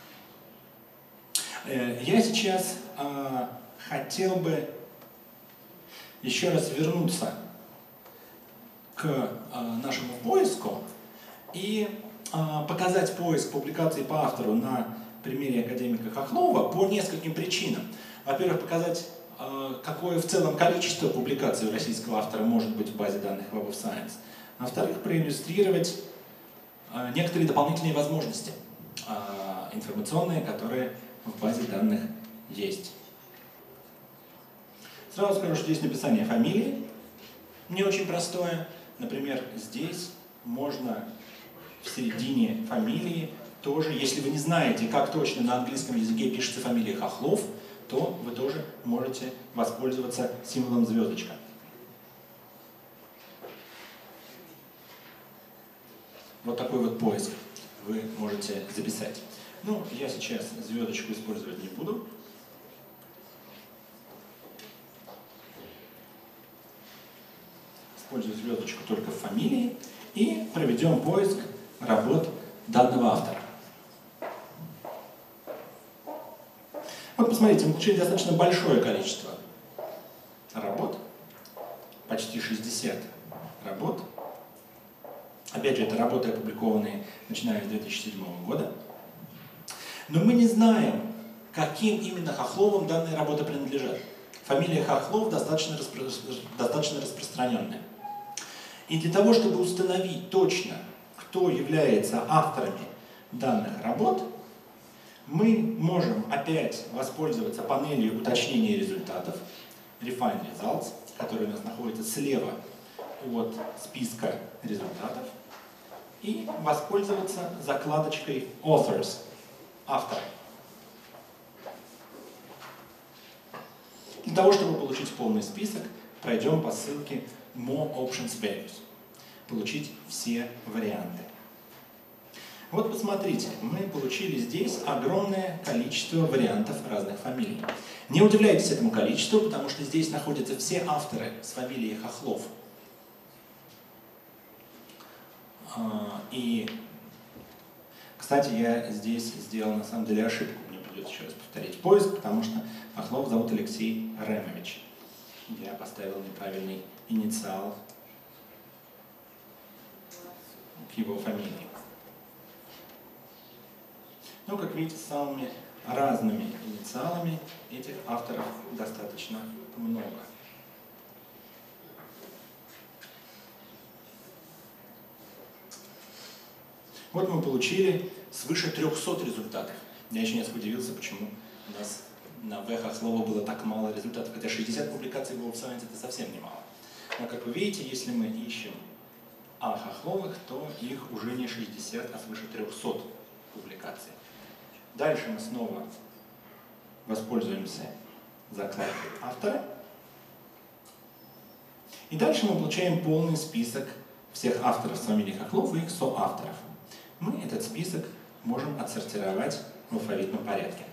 Я сейчас э, хотел бы еще раз вернуться к э, нашему поиску и э, показать поиск публикаций по автору на примере академика Хохлова по нескольким причинам. Во-первых, показать, какое в целом количество публикаций у российского автора может быть в базе данных Web of Science. Во-вторых, проиллюстрировать некоторые дополнительные возможности информационные, которые в базе данных есть. Сразу скажу, что здесь написание фамилии не очень простое. Например, здесь можно в середине фамилии тоже, если вы не знаете, как точно на английском языке пишется фамилия Хохлов, то вы тоже можете воспользоваться символом звездочка. Вот такой вот поиск вы можете записать. Ну, я сейчас звездочку использовать не буду. Использую звездочку только в фамилии и проведем поиск работ данного автора. Вот посмотрите, мы получили достаточно большое количество работ, почти шестьдесят работ. Опять же, это работы, опубликованные начиная с две тысячи седьмого года. Но мы не знаем, каким именно Хохловым данные работы принадлежат. Фамилия Хохлов достаточно, распро... достаточно распространенная. И для того, чтобы установить точно, кто является авторами данных работ, мы можем опять воспользоваться панелью уточнения результатов, Refine Results, которая у нас находится слева от списка результатов, и воспользоваться закладочкой Authors, автора. Для того, чтобы получить полный список, пройдем по ссылке More Options Values. Получить все варианты. Вот посмотрите, мы получили здесь огромное количество вариантов разных фамилий. Не удивляйтесь этому количеству, потому что здесь находятся все авторы с фамилией Хохлов. И, кстати, я здесь сделал на самом деле ошибку. Мне придется еще раз повторить поиск, потому что Хохлов зовут Алексей Ремович. Я поставил неправильный инициал к его фамилии. Но, как видите, самыми разными инициалами этих авторов достаточно много. Вот мы получили свыше трёхсот результатов. Я еще несколько удивился, почему у нас на вэ Хохлова было так мало результатов, хотя шестьдесят публикаций в Web Science это совсем немало. Но, как вы видите, если мы ищем о Хохловых, то их уже не шестьдесят, а свыше трёхсот публикаций. Дальше мы снова воспользуемся закладкой автора. И дальше мы получаем полный список всех авторов с фамилией Хохлов и их соавторов. Мы этот список можем отсортировать в алфавитном порядке.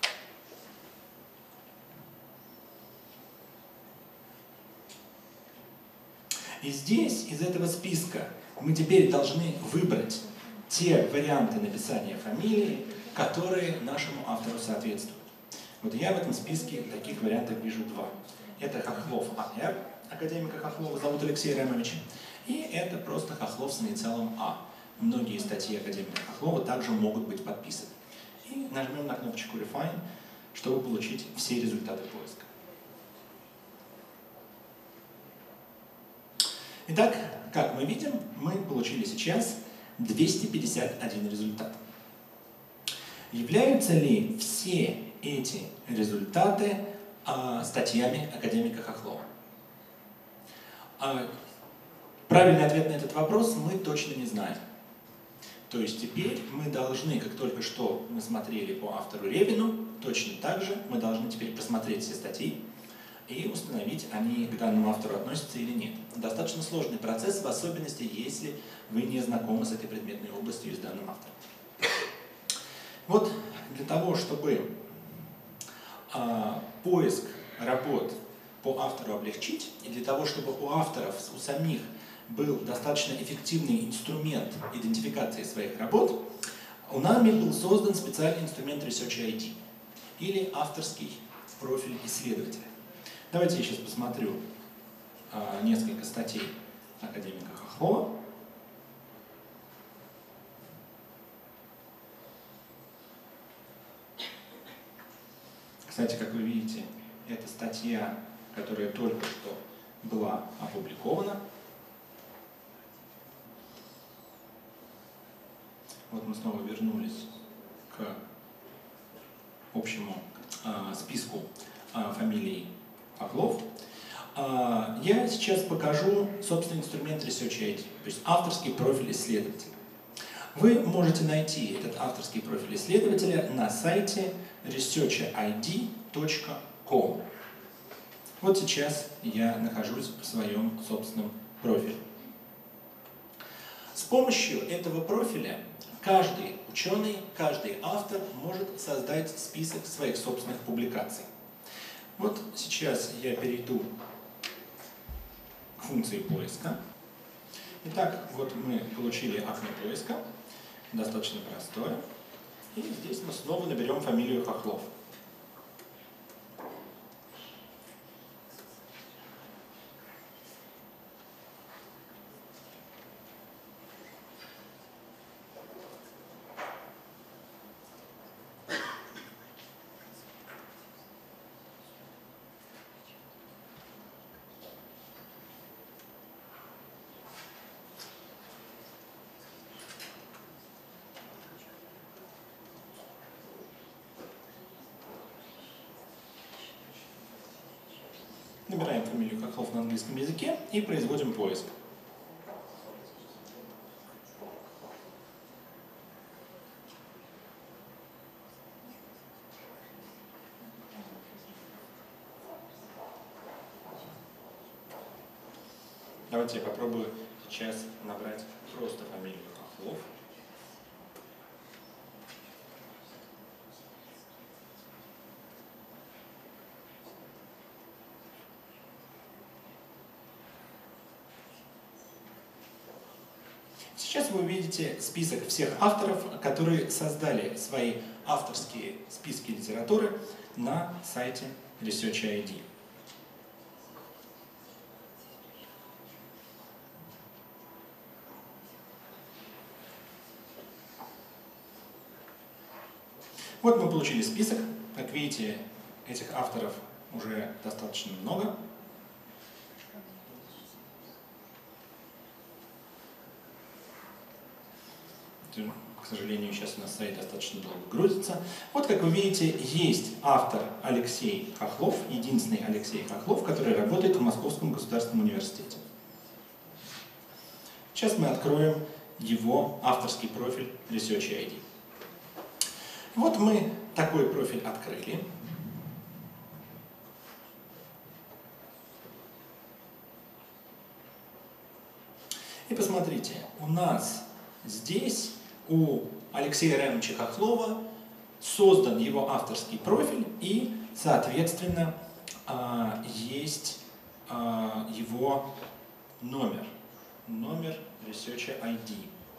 И здесь, из этого списка, мы теперь должны выбрать те варианты написания фамилии, которые нашему автору соответствуют. Вот я в этом списке таких вариантов вижу два. Это Хохлов А Р, академика Хохлова, зовут Алексей Ремович, и это просто Хохлов с инициалом А. Многие статьи академика Хохлова также могут быть подписаны. И нажмем на кнопочку Refine, чтобы получить все результаты поиска. Итак, как мы видим, мы получили сейчас двести пятьдесят один результат. Являются ли все эти результаты а, статьями академика Хохлова? А, правильный ответ на этот вопрос мы точно не знаем. То есть теперь мы должны, как только что мы смотрели по автору Ревину, точно так же мы должны теперь просмотреть все статьи и установить, они к данному автору относятся или нет. Достаточно сложный процесс, в особенности, если вы не знакомы с этой предметной областью и с данным автором. Вот для того, чтобы а, поиск работ по автору облегчить, и для того, чтобы у авторов, у самих, был достаточно эффективный инструмент идентификации своих работ, у нами был создан специальный инструмент Research ай ди, или авторский профиль исследователя. Давайте я сейчас посмотрю а, несколько статей академика Хохлова. Кстати, как вы видите, это статья, которая только что была опубликована. Вот мы снова вернулись к общему а, списку а, фамилий Хохлов. А, я сейчас покажу, собственно, инструмент Research ай ди, то есть авторский профиль исследователя. Вы можете найти этот авторский профиль исследователя на сайте research ай ди точка ком. Вот сейчас я нахожусь в своем собственном профиле. С помощью этого профиля каждый ученый, каждый автор может создать список своих собственных публикаций. Вот сейчас я перейду к функции поиска. Итак, вот мы получили окно поиска, достаточно простое. И здесь мы снова наберем фамилию Хохлов. Набираем фамилию Хохлов на английском языке и производим поиск. Давайте я попробую сейчас набрать просто фамилию Хохлов. Сейчас вы увидите список всех авторов, которые создали свои авторские списки литературы на сайте Research ай ди. Вот мы получили список. Как видите, этих авторов уже достаточно много. К сожалению, сейчас у нас сайт достаточно долго грузится. Вот, как вы видите, есть автор Алексей Хохлов, единственный Алексей Хохлов, который работает в Московском государственном университете. Сейчас мы откроем его авторский профиль Research ай ди. Вот мы такой профиль открыли. И посмотрите, у нас здесь у Алексея Ремовича Хохлова создан его авторский профиль и, соответственно, есть его номер, номер Research ай ди.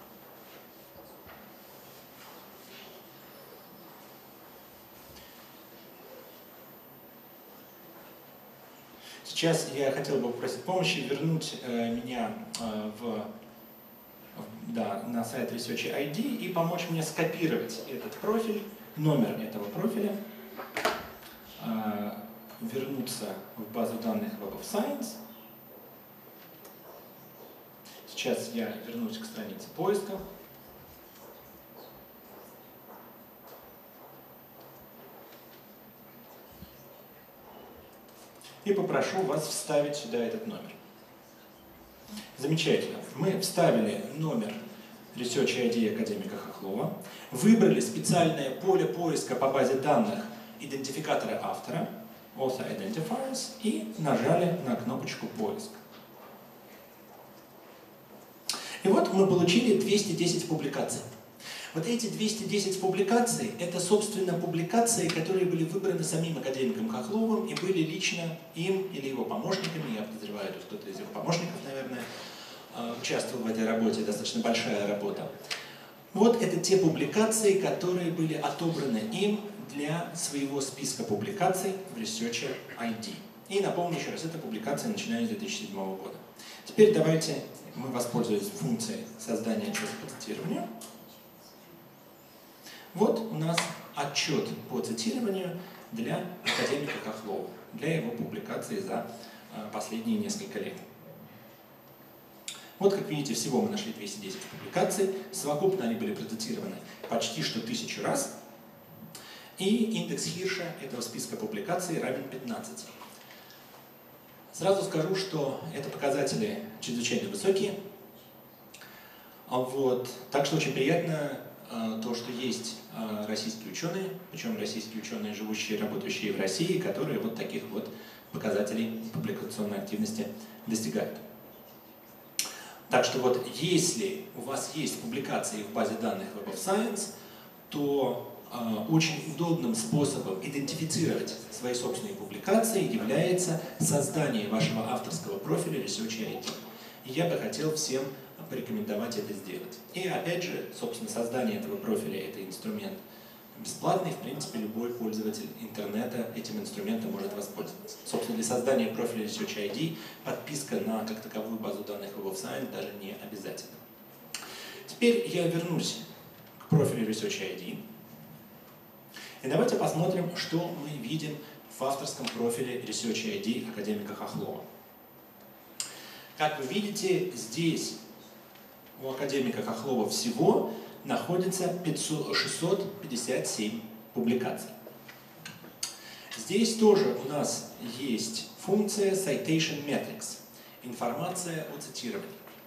Сейчас я хотел бы попросить помощи вернуть э, меня э, в, в, да, на сайт Research ай ди и помочь мне скопировать этот профиль, номер этого профиля, э, вернуться в базу данных Web of Science. Сейчас я вернусь к странице поиска. И попрошу вас вставить сюда этот номер. Замечательно. Мы вставили номер Research ай ди академика Хохлова, выбрали специальное поле поиска по базе данных идентификатора автора, Author Identifiers, и нажали на кнопочку «Поиск». И вот мы получили двести десять публикаций. Вот эти двести десять публикаций – это, собственно, публикации, которые были выбраны самим академиком Хохловым и были лично им или его помощниками, я подозреваю, что кто-то из его помощников, наверное, участвовал в этой работе, достаточно большая работа. Вот это те публикации, которые были отобраны им для своего списка публикаций в Research ай ди. И напомню еще раз, эта публикация начиная с две тысячи седьмого года. Теперь давайте мы воспользуемся функцией создания отчета по цитированию. Вот у нас отчет по цитированию для академика Хохлова, для его публикации за последние несколько лет. Вот, как видите, всего мы нашли двести десять публикаций, совокупно они были процитированы почти что тысячу раз, и индекс Хирша этого списка публикаций равен пятнадцати. Сразу скажу, что это показатели чрезвычайно высокие, вот. Так что очень приятно то, что есть российские ученые, причем российские ученые, живущие и работающие в России, которые вот таких вот показателей публикационной активности достигают. Так что вот если у вас есть публикации в базе данных Web of Science, то э, очень удобным способом идентифицировать свои собственные публикации является создание вашего авторского профиля Research ай ди. И я бы хотел всем порекомендовать это сделать. И опять же, собственно, создание этого профиля – это инструмент бесплатный. В принципе, любой пользователь интернета этим инструментом может воспользоваться. Собственно, для создания профиля Research ай ди подписка на как таковую базу данных Web of Science даже не обязательна. Теперь я вернусь к профилю Research ай ди. И давайте посмотрим, что мы видим в авторском профиле Research ай ди академика Хохлова. Как вы видите, здесь у академика Хохлова всего находится шестьсот пятьдесят семь публикаций. Здесь тоже у нас есть функция citation metrics, информация о цитировании.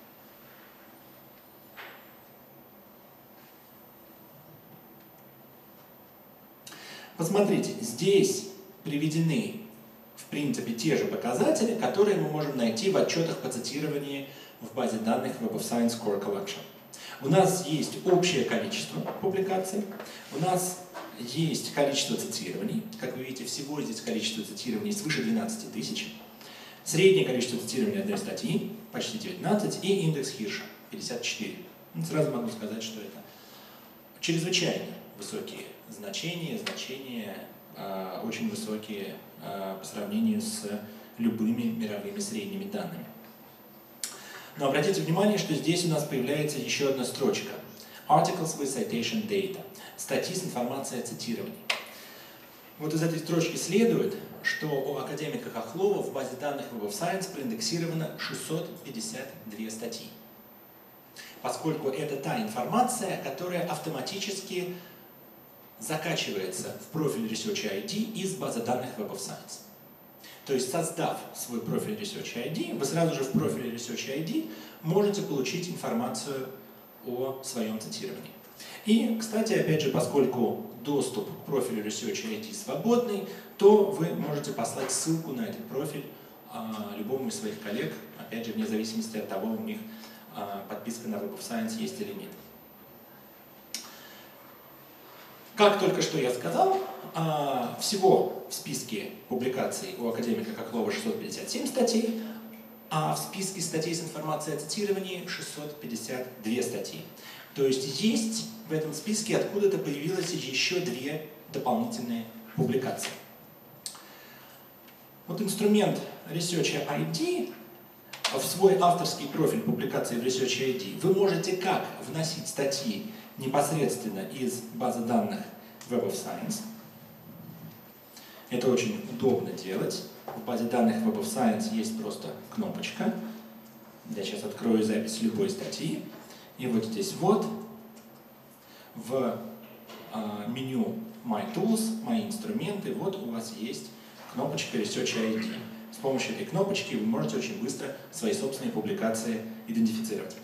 Посмотрите, здесь приведены, в принципе, те же показатели, которые мы можем найти в отчетах по цитированию в базе данных Web of Science Core Collection. У нас есть общее количество публикаций, у нас есть количество цитирований. Как вы видите, всего здесь количество цитирований свыше двенадцати тысяч. Среднее количество цитирований одной статьи почти девятнадцать и индекс Хирша пятьдесят четыре. Ну, сразу могу сказать, что это чрезвычайно высокие значения, значения э, очень высокие э, по сравнению с любыми мировыми средними данными. Но обратите внимание, что здесь у нас появляется еще одна строчка. Articles with citation data. Статьи с информацией о цитировании. Вот из этой строчки следует, что у академика Хохлова в базе данных Web of Science проиндексировано шестьсот пятьдесят две статьи. Поскольку это та информация, которая автоматически закачивается в профиль Research ай ди из базы данных Web of Science. То есть, создав свой профиль Research ай ди, вы сразу же в профиле Research ай ди можете получить информацию о своем цитировании. И, кстати, опять же, поскольку доступ к профилю Research ай ди свободный, то вы можете послать ссылку на этот профиль а, любому из своих коллег, опять же, вне зависимости от того, у них а, подписка на Web of Science есть или нет. Как только что я сказал, всего в списке публикаций у академика Хохлова шестьсот пятьдесят семь статей, а в списке статей с информацией о цитировании шестьсот пятьдесят две статьи. То есть есть в этом списке откуда-то появилось еще две дополнительные публикации. Вот инструмент Research ай ди, в свой авторский профиль публикации в Research ай ди вы можете как вносить статьи непосредственно из базы данных Web of Science. Это очень удобно делать. В базе данных Web of Science есть просто кнопочка. Я сейчас открою запись любой статьи. И вот здесь вот в э, меню My Tools, Мои инструменты, вот у вас есть кнопочка Research ай ди. С помощью этой кнопочки вы можете очень быстро свои собственные публикации идентифицировать.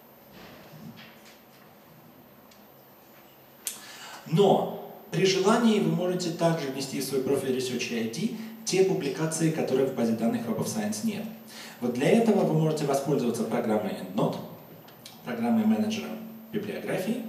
Но при желании вы можете также внести в свой профиль Research ай ди те публикации, которые в базе данных Web of Science нет. Вот для этого вы можете воспользоваться программой EndNote, программой менеджера библиографии.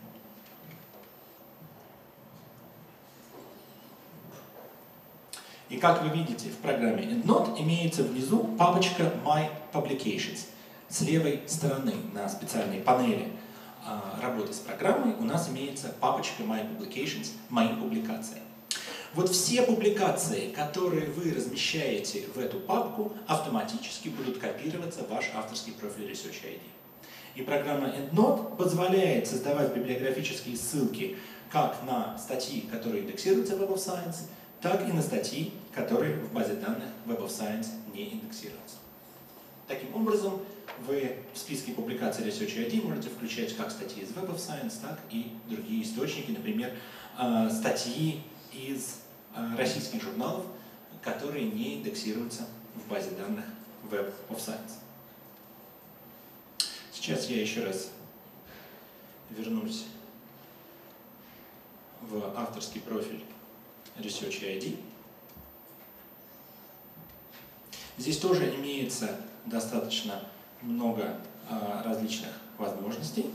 И как вы видите, в программе EndNote имеется внизу папочка My Publications. С левой стороны на специальной панели работы с программой у нас имеется папочка My Publications, мои публикации. Вот все публикации, которые вы размещаете в эту папку, автоматически будут копироваться в ваш авторский профиль Research ай ди. И программа EndNote позволяет создавать библиографические ссылки как на статьи, которые индексируются в Web of Science, так и на статьи, которые в базе данных Web of Science не индексируются. Таким образом, вы в списке публикаций Research ай ди можете включать как статьи из Web of Science, так и другие источники, например, статьи из российских журналов, которые не индексируются в базе данных Web of Science. Сейчас я еще раз вернусь в авторский профиль Research ай ди. Здесь тоже имеется достаточно много а, различных возможностей.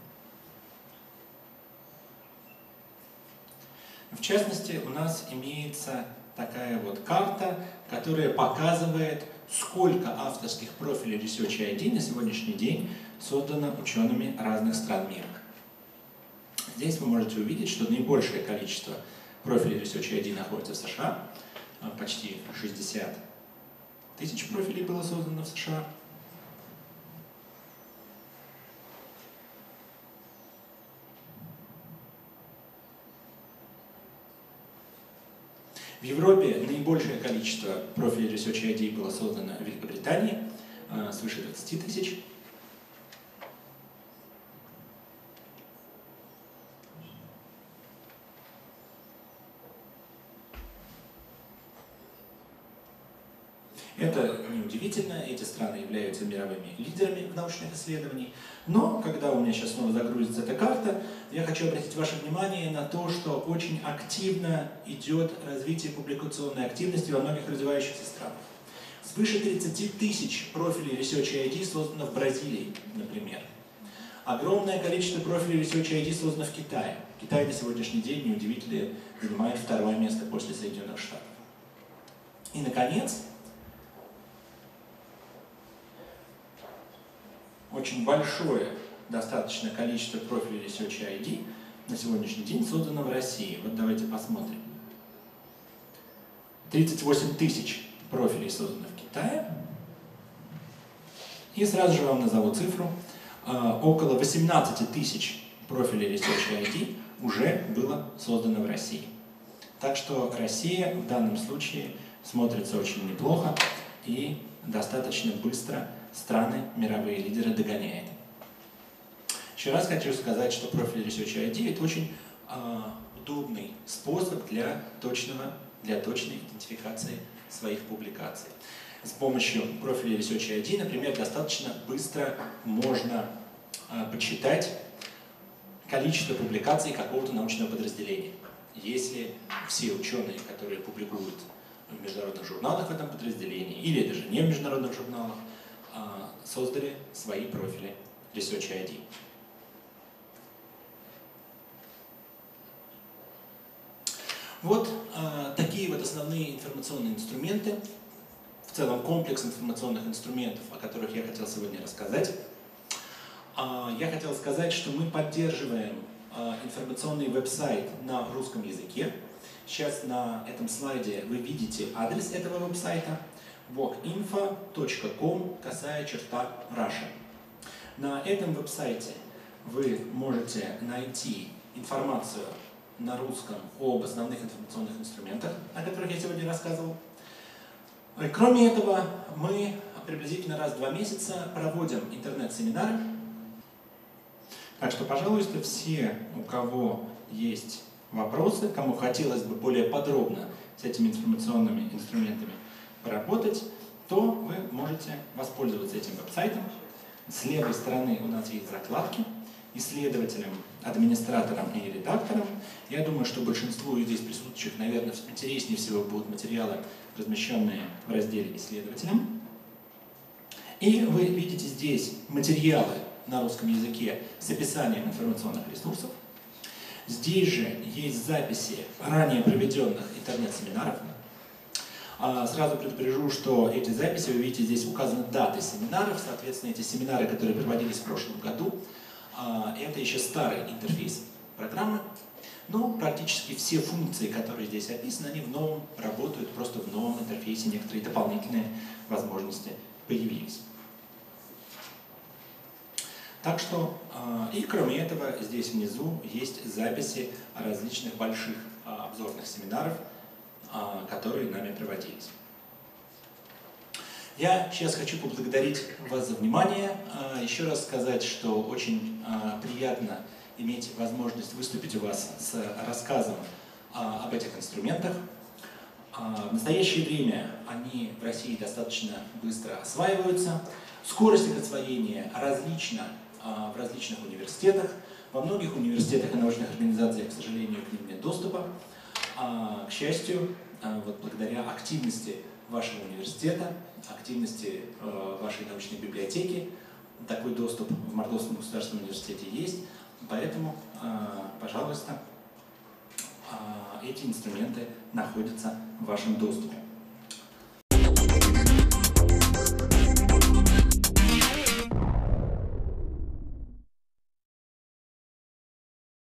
В частности, у нас имеется такая вот карта, которая показывает, сколько авторских профилей Research ай ди на сегодняшний день создано учеными разных стран мира. Здесь вы можете увидеть, что наибольшее количество профилей Research ай ди находится в США, почти шестьдесят тысяч профилей было создано в США. В Европе наибольшее количество профилей Research ай ди было создано в Великобритании, свыше двадцати тысяч. Это неудивительно, эти страны являются мировыми лидерами в научных исследованиях. Но, когда у меня сейчас снова загрузится эта карта, я хочу обратить ваше внимание на то, что очень активно идет развитие публикационной активности во многих развивающихся странах. Свыше тридцати тысяч профилей Research ай ди создано в Бразилии, например. Огромное количество профилей Research ай ди создано в Китае. Китай на сегодняшний день, неудивительно, занимает второе место после Соединенных Штатов. И, наконец, очень большое достаточно количество профилей Research ай ди на сегодняшний день создано в России. Вот давайте посмотрим. тридцать восемь тысяч профилей создано в Китае. И сразу же вам назову цифру. Около восемнадцати тысяч профилей Research ай ди уже было создано в России. Так что Россия в данном случае смотрится очень неплохо и достаточно быстро страны, мировые лидеры догоняет. Еще раз хочу сказать, что профиль Research ай ди – это очень э, удобный способ для, точного, для точной идентификации своих публикаций. С помощью профиля Research ай ди, например, достаточно быстро можно э, подсчитать количество публикаций какого-то научного подразделения. Если все ученые, которые публикуют в международных журналах в этом подразделении, или даже не в международных журналах, создали свои профили Research ай ди. Вот э, такие вот основные информационные инструменты, в целом комплекс информационных инструментов, о которых я хотел сегодня рассказать. Э, я хотел сказать, что мы поддерживаем э, информационный веб-сайт на русском языке. Сейчас на этом слайде вы видите адрес этого веб-сайта. воkinfo точка ком косая черта Russia. На этом веб-сайте вы можете найти информацию на русском об основных информационных инструментах, о которых я сегодня рассказывал. Кроме этого, мы приблизительно раз в два месяца проводим интернет-семинары. Так что, пожалуйста, все, у кого есть вопросы, кому хотелось бы более подробно с этими информационными инструментами поработать, то вы можете воспользоваться этим веб-сайтом. С левой стороны у нас есть закладки. Исследователям, администраторам и редакторам. Я думаю, что большинству здесь присутствующих, наверное, интереснее всего будут материалы, размещенные в разделе «Исследователям». И вы видите здесь материалы на русском языке с описанием информационных ресурсов. Здесь же есть записи ранее проведенных интернет-семинаров. Сразу предупрежу, что эти записи, вы видите, здесь указаны даты семинаров, соответственно, эти семинары, которые проводились в прошлом году, это еще старый интерфейс программы, но практически все функции, которые здесь описаны, они в новом работают, просто в новом интерфейсе некоторые дополнительные возможности появились. Так что, и кроме этого, здесь внизу есть записи различных больших обзорных семинаров, которые нами проводились. Я сейчас хочу поблагодарить вас за внимание, еще раз сказать, что очень приятно иметь возможность выступить у вас с рассказом об этих инструментах. В настоящее время они в России достаточно быстро осваиваются. Скорость их освоения различна в различных университетах. Во многих университетах и научных организациях, к сожалению, к ним нет доступа. К счастью, вот благодаря активности вашего университета, активности вашей научной библиотеки, такой доступ в Мордовском государственном университете есть. Поэтому, пожалуйста, эти инструменты находятся в вашем доступе.